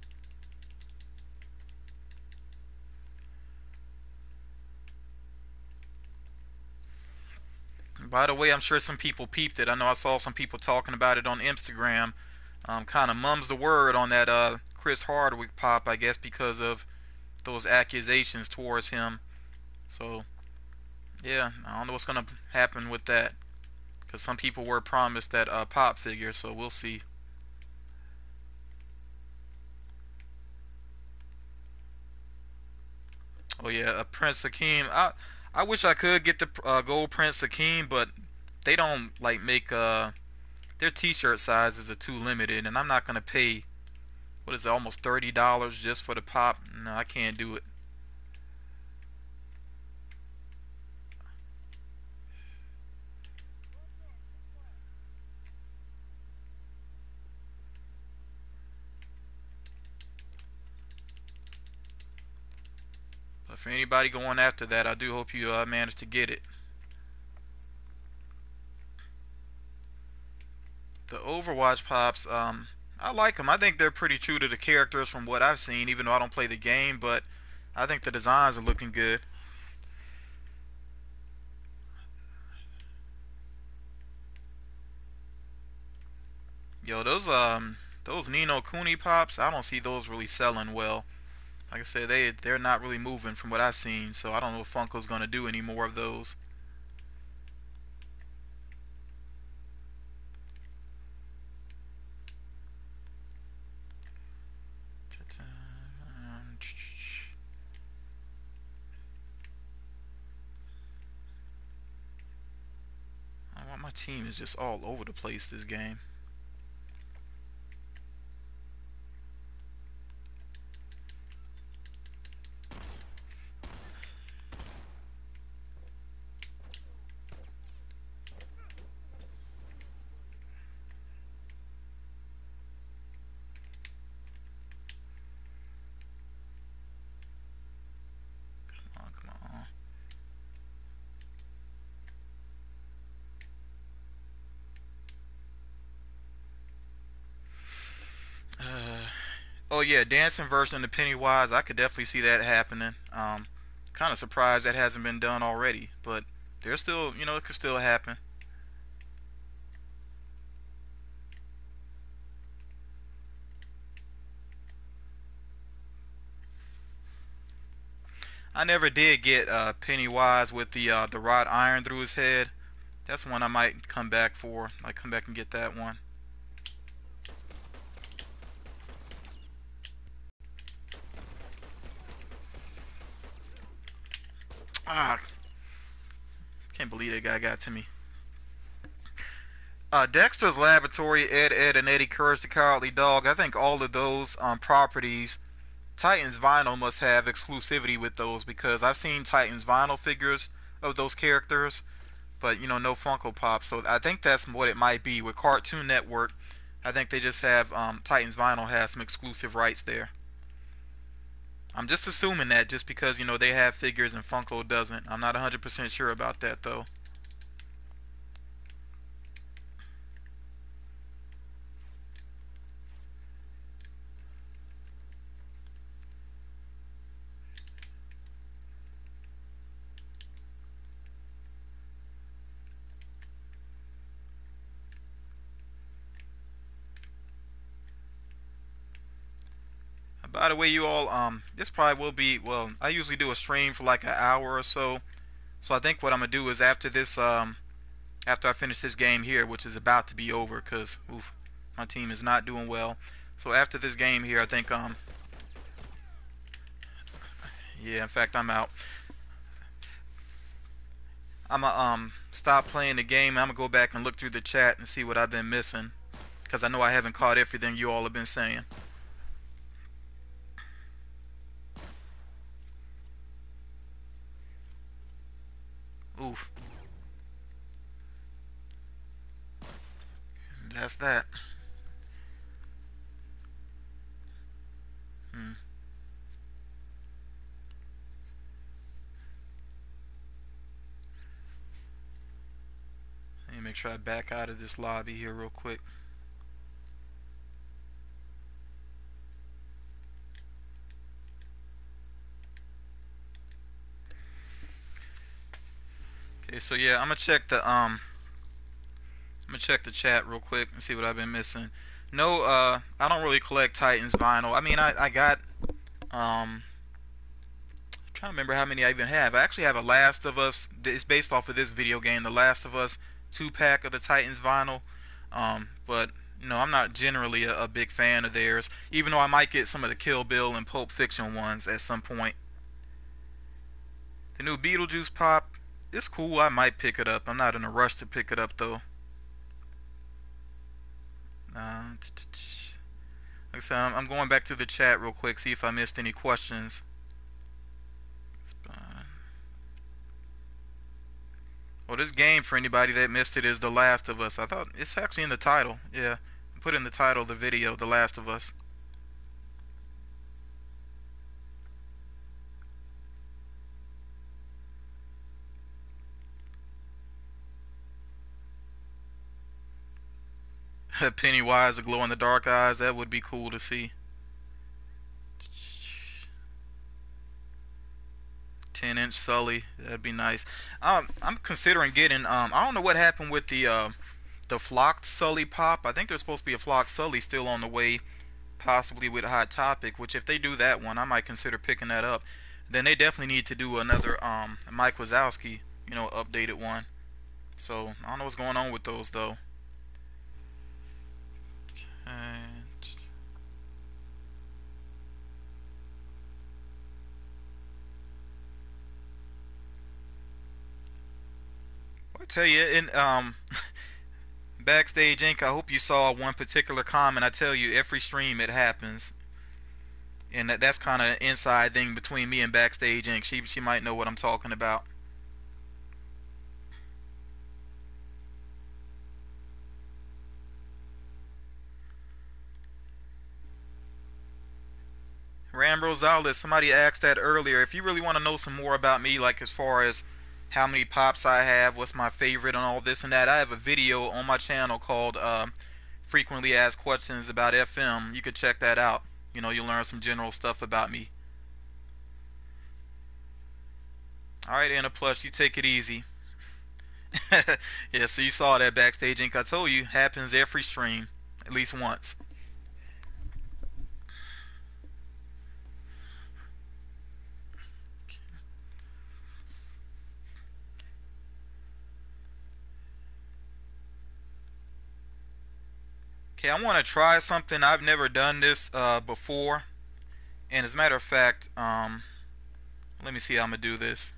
By the way, I'm sure some people peeped it. I know I saw some people talking about it on Instagram. Um, kind of mum's the word on that uh, Chris Hardwick pop, I guess, because of those accusations towards him. So yeah, I don't know what's gonna happen with that, because some people were promised that uh, pop figure. So we'll see. Oh yeah, uh, Prince Hakeem. I I wish I could get the uh, gold Prince Hakeem, but they don't like make uh their T-shirt sizes are too limited, and I'm not gonna pay what is it, almost thirty dollars just for the pop. No, I can't do it. But for anybody going after that, I do hope you uh, manage to get it. The Overwatch pops, um, I like them. I think they're pretty true to the characters from what I've seen, even though I don't play the game. But I think the designs are looking good. Yo, those um those Nino Cooney pops, I don't see those really selling well. Like I said, they they're not really moving from what I've seen, so I don't know if Funko's gonna do any more of those. My team is just all over the place this game. Come on, come on. Uh, oh yeah, dancing version of Pennywise. I could definitely see that happening. Um, kind of surprised that hasn't been done already, but there's still, you know, it could still happen. I never did get uh, Pennywise with the uh, the wrought iron through his head. That's one I might come back for. I might come back and get that one. Ah, can't believe that guy got to me. Uh, Dexter's Laboratory, Ed, Ed, and Eddie Courage the Cowardly Dog. I think all of those um, properties, Titans Vinyl must have exclusivity with those, because I've seen Titans Vinyl figures of those characters, but you know, no Funko Pop. So I think that's what it might be with Cartoon Network. I think they just have um, Titans Vinyl has some exclusive rights there. I'm just assuming that just because, you know, they have figures and Funko doesn't. I'm not one hundred percent sure about that though. By the way, you all, um, this probably will be, well, I usually do a stream for like an hour or so. So I think what I'm gonna do is after this, um, after I finish this game here, which is about to be over, cause oof, my team is not doing well. So after this game here, I think, um, yeah, in fact, I'm out. I'm gonna um stop playing the game. I'm gonna go back and look through the chat and see what I've been missing, cause I know I haven't caught everything you all have been saying. Oof. That's that. Hmm. Let me make sure I back out of this lobby here real quick. Okay, so yeah, I'm gonna check the um, I'm gonna check the chat real quick and see what I've been missing. No, uh, I don't really collect Titans vinyl. I mean, I I got um, I'm trying to remember how many I even have. I actually have a Last of Us. It's based off of this video game, The Last of Us two pack of the Titans vinyl. Um, but you know, I'm not generally a, a big fan of theirs, even though I might get some of the Kill Bill and Pulp Fiction ones at some point. The new Beetlejuice pop, it's cool. I might pick it up. I'm not in a rush to pick it up though. Uh, like I said, I'm, I'm going back to the chat real quick, see if I missed any questions. Well, this game, for anybody that missed it, is The Last of Us. I thought it's actually in the title. Yeah, I put in the title of the video, The Last of Us. Pennywise, a glow in the dark eyes. That would be cool to see. ten inch Sully. That'd be nice. Um, I'm considering getting. Um, I don't know what happened with the uh, the flocked Sully pop. I think there's supposed to be a flocked Sully still on the way, possibly with Hot Topic. Which if they do that one, I might consider picking that up. Then they definitely need to do another um Mike Wazowski, you know, updated one. So I don't know what's going on with those though. And I tell you, in um Backstage Inc, I hope you saw one particular comment. I tell you, every stream it happens, and that that's kind of inside thing between me and Backstage Inc. She she might know what I'm talking about. Ram Rosales, somebody asked that earlier. If you really want to know some more about me, like as far as how many pops I have, what's my favorite, and all this and that, I have a video on my channel called uh, Frequently Asked Questions About F M. You could check that out. You know, you'll learn some general stuff about me. Alright, Anna Plus, you take it easy. Yeah, so you saw that Backstage Inc. I told you, happens every stream, at least once. Okay, I want to try something. I've never done this uh, before, and as a matter of fact, um, let me see how I'm gonna do this.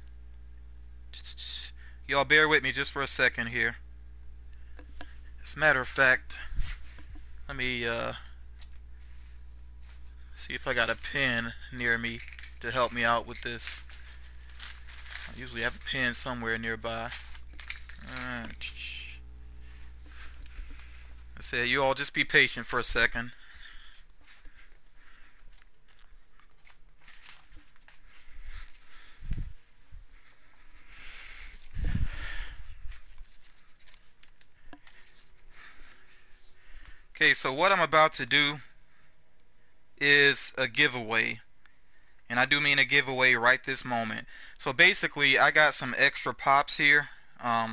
Y'all bear with me just for a second here. As a matter of fact, let me uh, see if I got a pen near me to help me out with this. I usually have a pen somewhere nearby. Alright. I said, you all just be patient for a second. Okay, so what I'm about to do is a giveaway. And I do mean a giveaway right this moment. So basically, I got some extra pops here, um,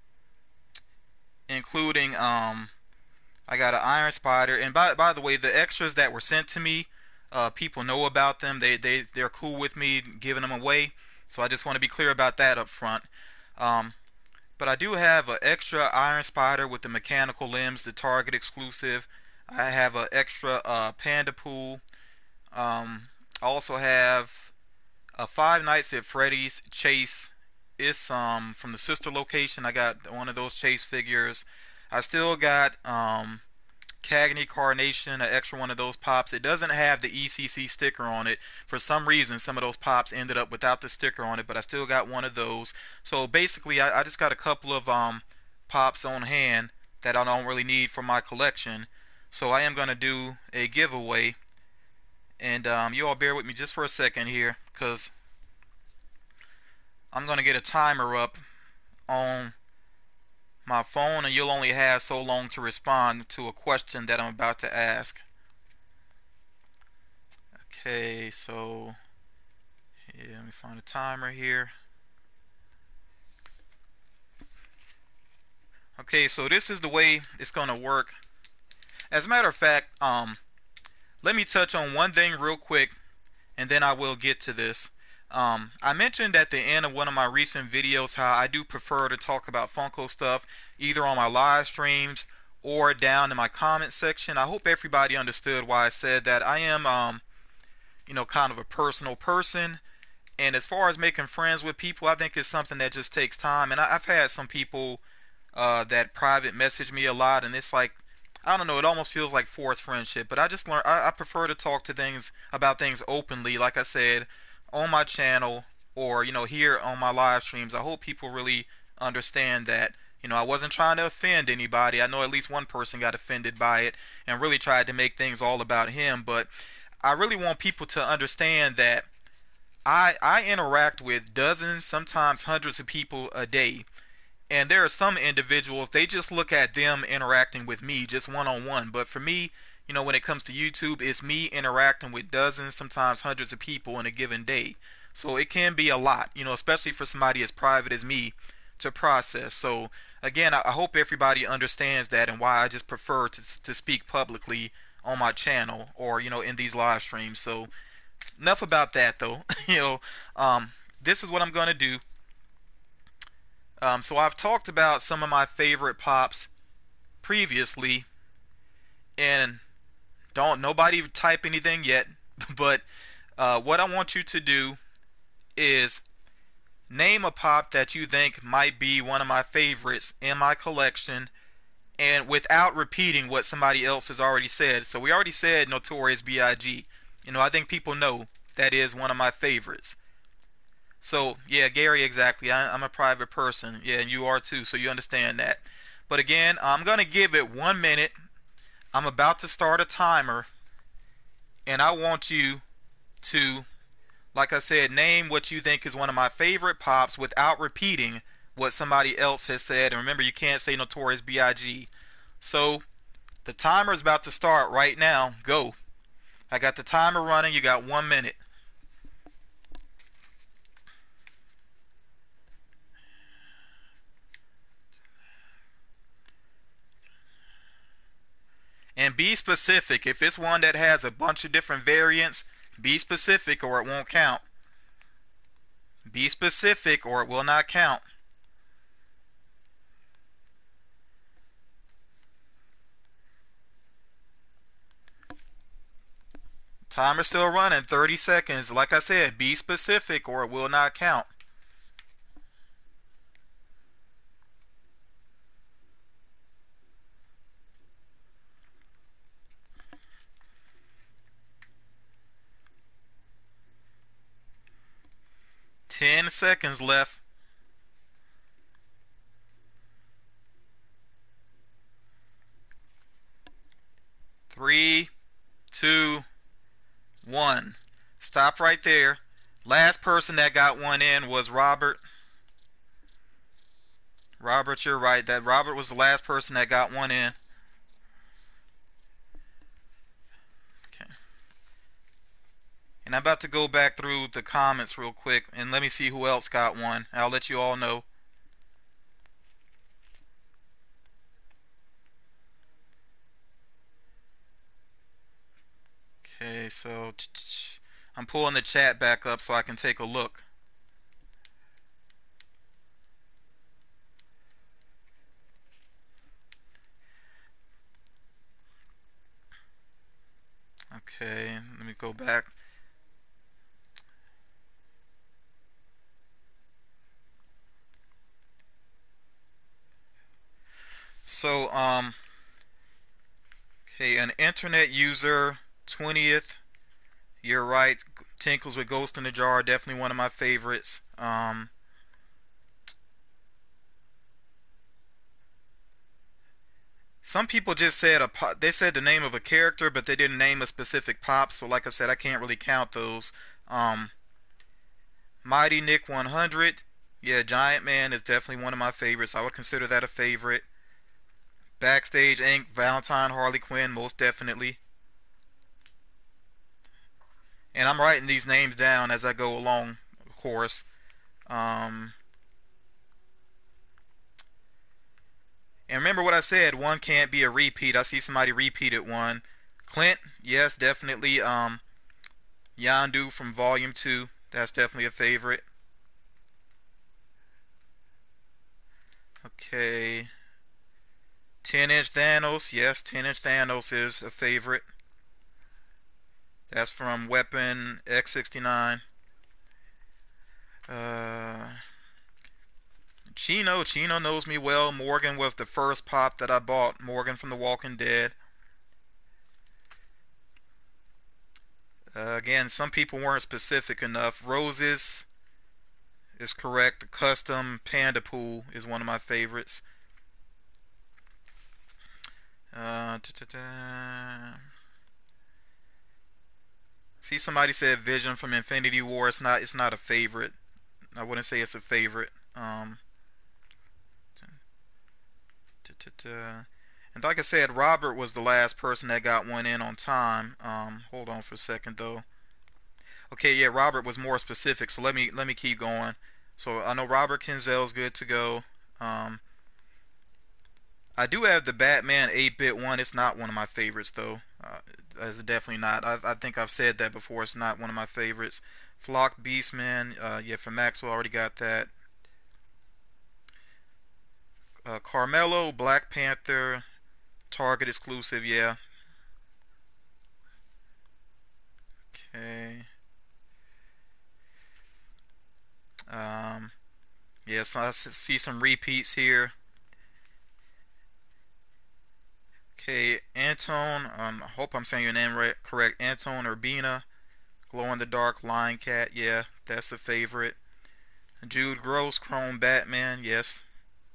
including um, I got an Iron Spider. And by by the way, the extras that were sent to me, uh, people know about them. They they they're cool with me giving them away. So I just want to be clear about that up front. Um, but I do have an extra Iron Spider with the mechanical limbs, the Target exclusive. I have an extra uh, Panda Pool. Um, I also have a Five Nights at Freddy's Chase. It's um from the sister location. I got one of those Chase figures. I still got um Cagney Carnation, an extra one of those pops. It doesn't have the E C C sticker on it. For some reason, some of those pops ended up without the sticker on it, but I still got one of those. So basically, I, I just got a couple of um pops on hand that I don't really need for my collection. So I am gonna do a giveaway, and um, you all bear with me just for a second here, because I'm gonna get a timer up on my phone, and you'll only have so long to respond to a question that I'm about to ask. Okay, so yeah, let me find a timer here. Okay, so this is the way it's gonna work. As a matter of fact, um, let me touch on one thing real quick, and then I will get to this. Um, I mentioned at the end of one of my recent videos how I do prefer to talk about Funko stuff either on my live streams or down in my comment section. I hope everybody understood why I said that. I am, um, you know, kind of a personal person, and as far as making friends with people, I think it's something that just takes time. And I, I've had some people uh, that private message me a lot, and it's like, I don't know, it almost feels like forced friendship. But I just learn I, I prefer to talk to things about things openly, like I said, on my channel or you know here on my live streams. I hope people really understand that. You know, I wasn't trying to offend anybody. I know at least one person got offended by it and really tried to make things all about him. But I really want people to understand that I I interact with dozens, sometimes hundreds of people a day. And there are some individuals, they just look at them interacting with me just one on one. But for me, you know, when it comes to YouTube, it's me interacting with dozens, sometimes hundreds of people in a given day. So it can be a lot, you know, especially for somebody as private as me to process. So again, I, I hope everybody understands that and why I just prefer to, to speak publicly on my channel or, you know, in these live streams. So enough about that though. you know, um, this is what I'm going to do. Um, so I've talked about some of my favorite pops previously, and don't nobody type anything yet. But uh, what I want you to do is name a pop that you think might be one of my favorites in my collection, and without repeating what somebody else has already said. So we already said Notorious B I G. You know, I think people know that is one of my favorites. So, yeah, Gary, exactly. I, I'm a private person. Yeah, and you are too, so you understand that. But again, I'm going to give it one minute. I'm about to start a timer, and I want you to, like I said, name what you think is one of my favorite pops without repeating what somebody else has said. And remember, you can't say Notorious B I G. So, the timer is about to start right now. Go. I got the timer running. You got one minute. And be specific. If it's one that has a bunch of different variants, be specific or it won't count. Be specific or it will not count. Timer's still running. thirty seconds. Like I said, be specific or it will not count. ten seconds left. Three, two, one. Stop right there. Last person that got one in was Robert. Robert, you're right. That Robert was the last person that got one in. And I'm about to go back through the comments real quick and let me see who else got one. I'll let you all know. Okay, so I'm pulling the chat back up so I can take a look. Okay, let me go back. So, um, okay, an internet user twentieth. You're right. Tinkles with Ghost in the Jar, definitely one of my favorites. Um, some people just said a pop, they said the name of a character, but they didn't name a specific pop. So, like I said, I can't really count those. Um, Mighty Nick one hundred. Yeah, Giant Man is definitely one of my favorites. I would consider that a favorite. Backstage Inc. Valentine Harley Quinn, most definitely. And I'm writing these names down as I go along, of course. Um, and remember what I said, one can't be a repeat. I see somebody repeated one. Clint, yes, definitely. Um, Yondu from Volume two, that's definitely a favorite. Okay. ten inch Thanos, yes, ten inch Thanos is a favorite. That's from Weapon X sixty-nine. Uh, Chino, Chino knows me well. Morgan was the first pop that I bought. Morgan from The Walking Dead. Uh, again, some people weren't specific enough. Roses is correct. The custom Panda Pool is one of my favorites. Uh, See, somebody said Vision from Infinity War. It's not. It's not a favorite. I wouldn't say it's a favorite. Um, and like I said, Robert was the last person that got one in on time. Um, hold on for a second though. Okay, yeah, Robert was more specific. So let me let me keep going. So I know Robert Kinzel's good to go. Um, I do have the Batman eight bit one. It's not one of my favorites though. Uh, it's definitely not. I, I think I've said that before. It's not one of my favorites. Flock Beastman. Uh, yeah, from Maxwell already got that. Uh, Carmelo, Black Panther, Target exclusive. Yeah. Okay. Um, yes, I see some repeats here. Okay, Anton. Um, I hope I'm saying your name right, correct. Anton Urbina, Glow in the Dark Lion Cat. Yeah, that's a favorite. Jude Gross, Chrome Batman. Yes.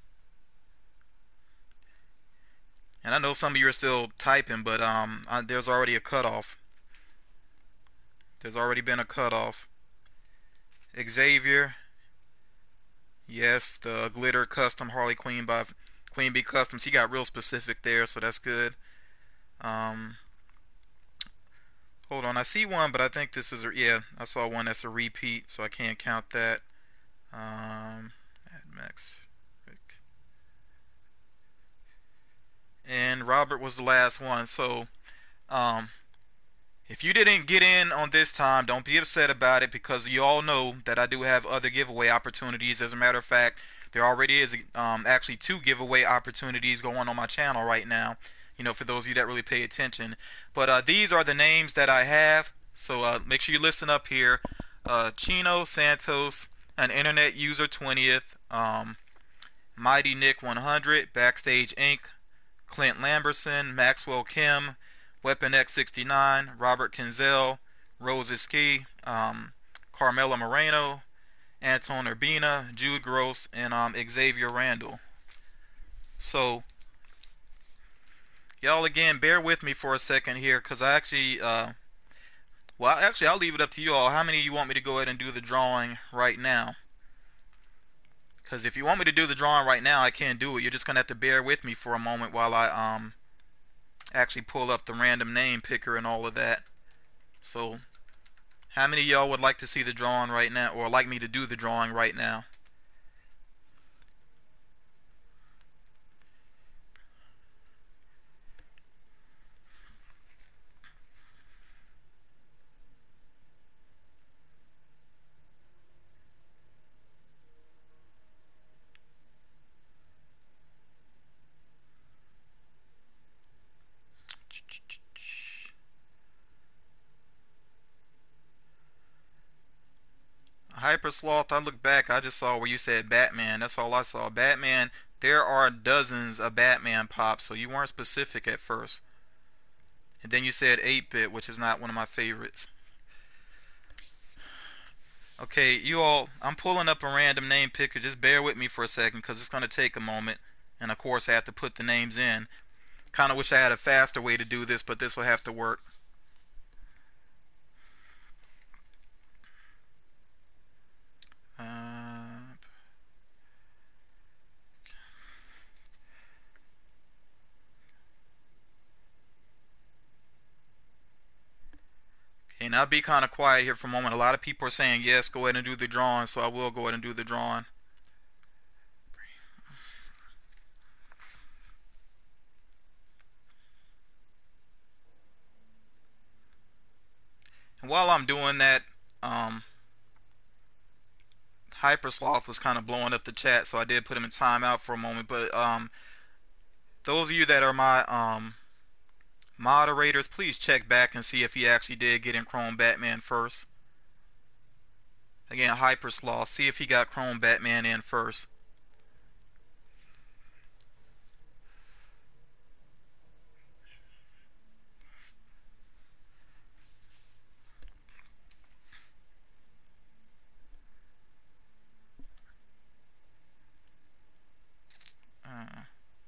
And I know some of you are still typing, but um, uh, there's already a cutoff. There's already been a cutoff. Xavier. Yes, the glitter custom Harley Quinn by Queen Bee Customs. He got real specific there, so that's good. Um, hold on, I see one, but I think this is a, yeah, I saw one that's a repeat, so I can't count that. Um, Max, Rick. And Robert was the last one. So, um, if you didn't get in on this time, don't be upset about it because you all know that I do have other giveaway opportunities. As a matter of fact, there already is um, actually two giveaway opportunities going on my channel right now. You know, for those of you that really pay attention. But uh, these are the names that I have. So uh, make sure you listen up here. Uh, Chino Santos, an internet user twentieth. Um, Mighty Nick one hundred, Backstage Inc, Clint Lamberson, Maxwell Kim, Weapon X sixty-nine, Robert Kinzel, Rose Ski, um, Carmela Moreno, Anton Urbina, Jude Gross, and um, Xavier Randall. So, y'all again, bear with me for a second here, because I actually, uh, well, actually, I'll leave it up to you all. How many of you want me to go ahead and do the drawing right now? Because if you want me to do the drawing right now, I can't do it. You're just going to have to bear with me for a moment while I um actually pull up the random name picker and all of that. So How many of y'all would like to see the drawing right now, or like me to do the drawing right now? Hyper Sloth, I look back, I just saw where you said Batman. That's all I saw. Batman, there are dozens of Batman pops, so you weren't specific at first. And then you said eight bit, which is not one of my favorites. Okay, you all, I'm pulling up a random name picker. Just bear with me for a second because it's going to take a moment. And of course, I have to put the names in. Kind of wish I had a faster way to do this, but this will have to work. Uh, okay, now be kind of quiet here for a moment. A lot of people are saying yes, go ahead and do the drawing, so I will go ahead and do the drawing. And while I'm doing that, um, Hypersloth was kind of blowing up the chat, so I did put him in timeout for a moment. But um, those of you that are my um, moderators, please check back and see if he actually did get in Chrome Batman first. Again, Hypersloth, see if he got Chrome Batman in first. Uh,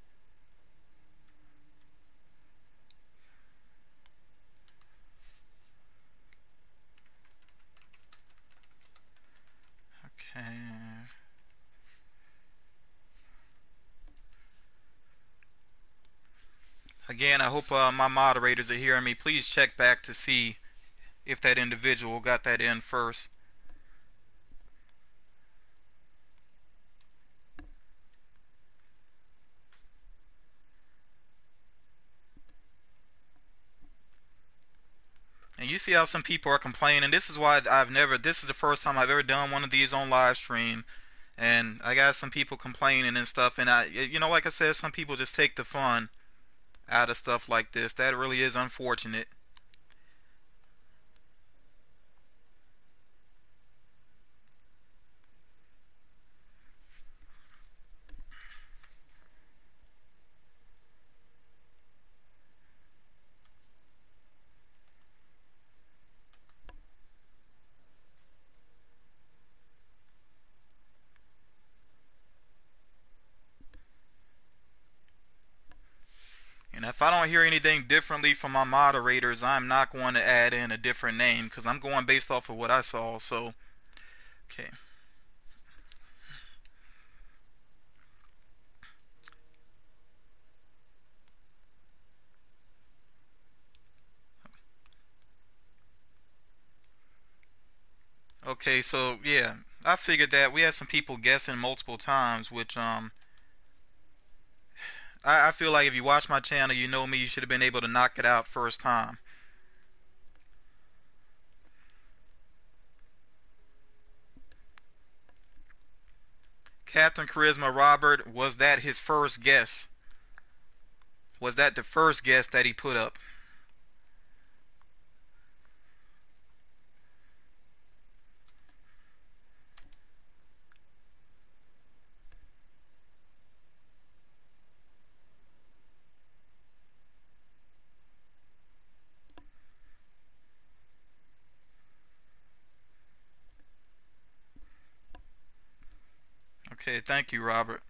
okay. Again, I hope uh, my moderators are hearing me. Please check back to see if that individual got that in first. And you see how some people are complaining. This is why I've never, this is the first time I've ever done one of these on live stream. And I got some people complaining and stuff. And I, you know, like I said, some people just take the fun out of stuff like this. That really is unfortunate. And if I don't hear anything differently from my moderators, I'm not going to add in a different name because I'm going based off of what I saw. So, okay. Okay, so yeah, I figured that we had some people guessing multiple times, which um, I, I feel like if you watch my channel, you know me, you should have been able to knock it out first time. Captain Charisma Robert, was that his first guess? Was that the first guess that he put up? Okay, thank you, Robert.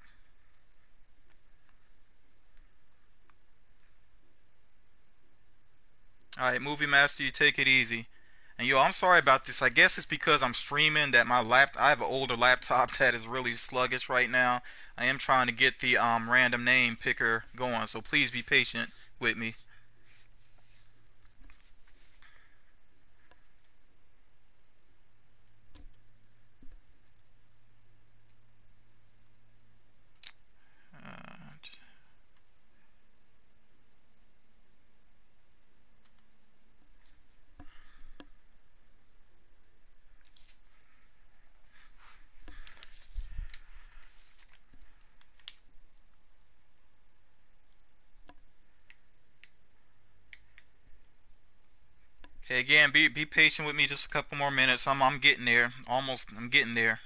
Alright, Movie Master, you take it easy. And yo, I'm sorry about this. I guess it's because I'm streaming that my lap I have an older laptop that is really sluggish right now. I am trying to get the um random name picker going, so please be patient with me. Okay, again, be be patient with me just a couple more minutes. I'm I'm getting there. Almost, I'm getting there.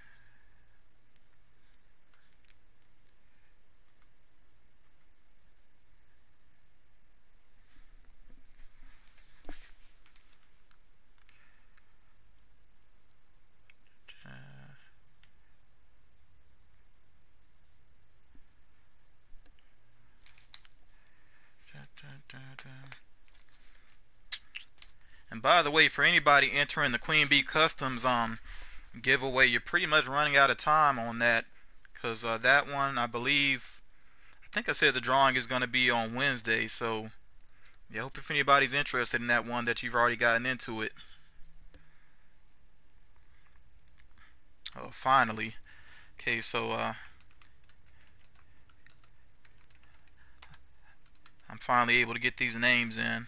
And by the way, for anybody entering the Queen Bee Customs um giveaway, you're pretty much running out of time on that, because uh, that one, I believe, I think I said the drawing is going to be on Wednesday. So yeah, I hope if anybody's interested in that one that you've already gotten into it. Oh, finally. Okay, so uh, I'm finally able to get these names in.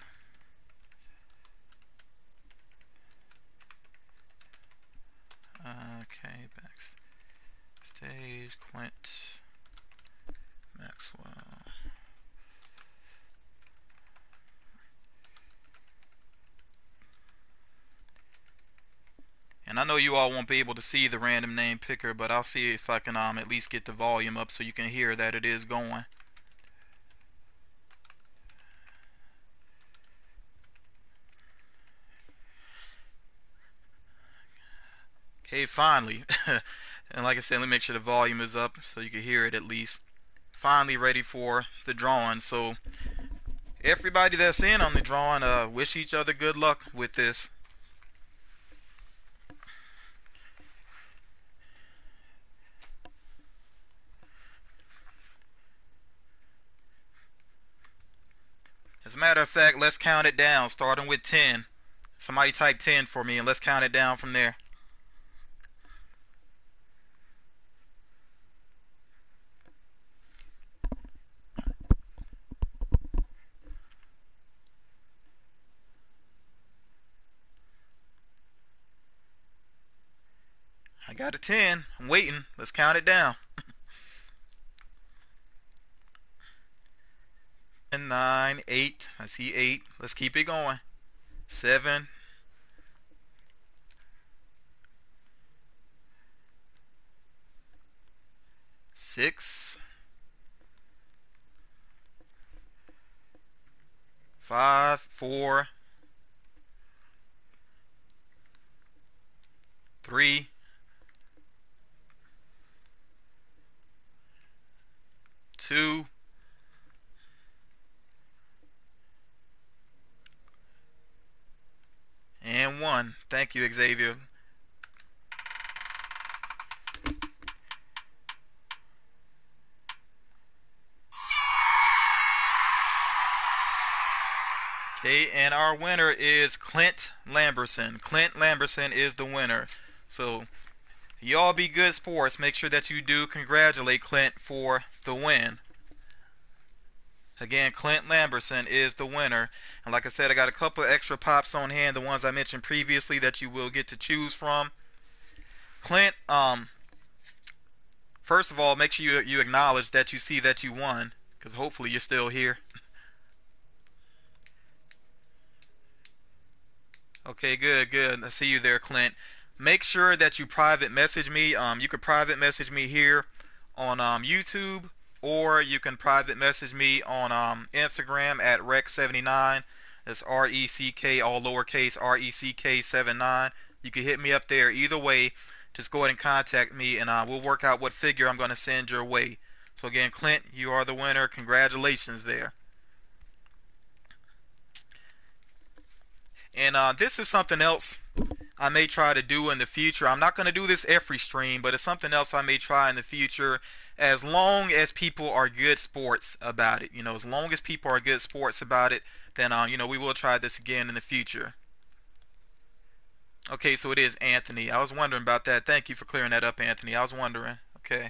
Okay, backstage, Clint Maxwell. And I know you all won't be able to see the random name picker, but I'll see if I can um, at least get the volume up so you can hear that it is going. Okay, finally. And like I said, let me make sure the volume is up so you can hear it at least. Finally ready for the drawing. So everybody that's in on the drawing, uh, wish each other good luck with this. As a matter of fact, let's count it down, starting with ten. Somebody type ten for me and let's count it down from there. I got a ten. I'm waiting. Let's count it down. ten, nine, eight. I see eight. Let's keep it going. seven. six. five, four. three. two. And one. Thank you, Xavier. Okay, and our winner is Clint Lamberson. Clint Lamberson is the winner. So, y'all be good sports. Make sure that you do congratulate Clint for the win. Again, Clint Lamberson is the winner. And like I said, I got a couple of extra pops on hand, the ones I mentioned previously that you will get to choose from. Clint, um, first of all, make sure you, you acknowledge that you see that you won, because hopefully you're still here. Okay, good, good. I see you there, Clint. Make sure that you private message me. Um, you could private message me here on um, YouTube, or you can private message me on um, Instagram at rec seventy-nine. That's R E C K, all lowercase, R E C K seventy-nine. You can hit me up there. Either way, just go ahead and contact me, and uh, we'll work out what figure I'm going to send your way. So again, Clint, you are the winner. Congratulations there. And uh, this is something else I may try to do in the future. I'm not going to do this every stream, but it's something else I may try in the future, as long as people are good sports about it. You know, as long as people are good sports about it, then uh, you know, we will try this again in the future. Okay, so it is Anthony. I was wondering about that. Thank you for clearing that up, Anthony. I was wondering. Okay.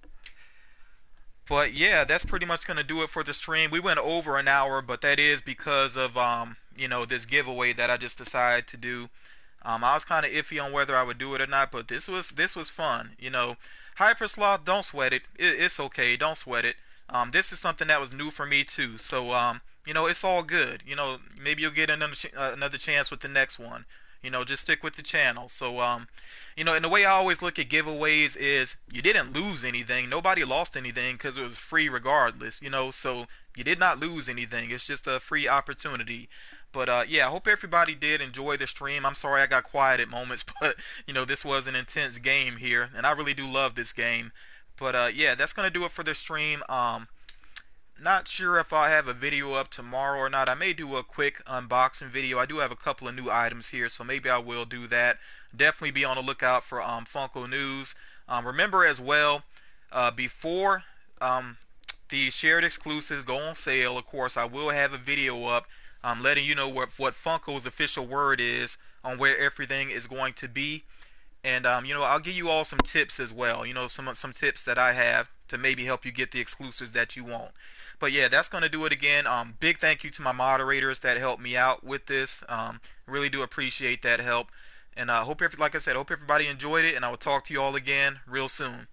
But yeah, that's pretty much gonna do it for the stream. We went over an hour, but that is because of um, you know, this giveaway that I just decided to do. Um, I was kind of iffy on whether I would do it or not, but this was this was fun. You know, Hyper don't sweat it. it. It's okay. Don't sweat it. Um, this is something that was new for me too. So um, you know, it's all good. You know, maybe you'll get another ch- uh, another chance with the next one. You know, just stick with the channel. So, um, you know, and the way I always look at giveaways is you didn't lose anything. Nobody lost anything because it was free regardless. You know, so you did not lose anything. It's just a free opportunity. But uh, yeah, I hope everybody did enjoy the stream. I'm sorry I got quiet at moments, but you know, this was an intense game here, and I really do love this game. But uh, yeah, that's gonna do it for the stream. Um, not sure if I'll have a video up tomorrow or not. I may do a quick unboxing video. I do have a couple of new items here, so maybe I will do that. Definitely be on the lookout for um, Funko news. Um, remember as well, uh, before um, the shared exclusives go on sale, of course, I will have a video up um, letting you know what, what Funko's official word is on where everything is going to be. And um, you know, I'll give you all some tips as well. You know, some some tips that I have to maybe help you get the exclusives that you want. But yeah, that's gonna do it again. Um, big thank you to my moderators that helped me out with this. Um, really do appreciate that help. And I uh, hope, every, like I said, hope everybody enjoyed it. And I will talk to you all again real soon.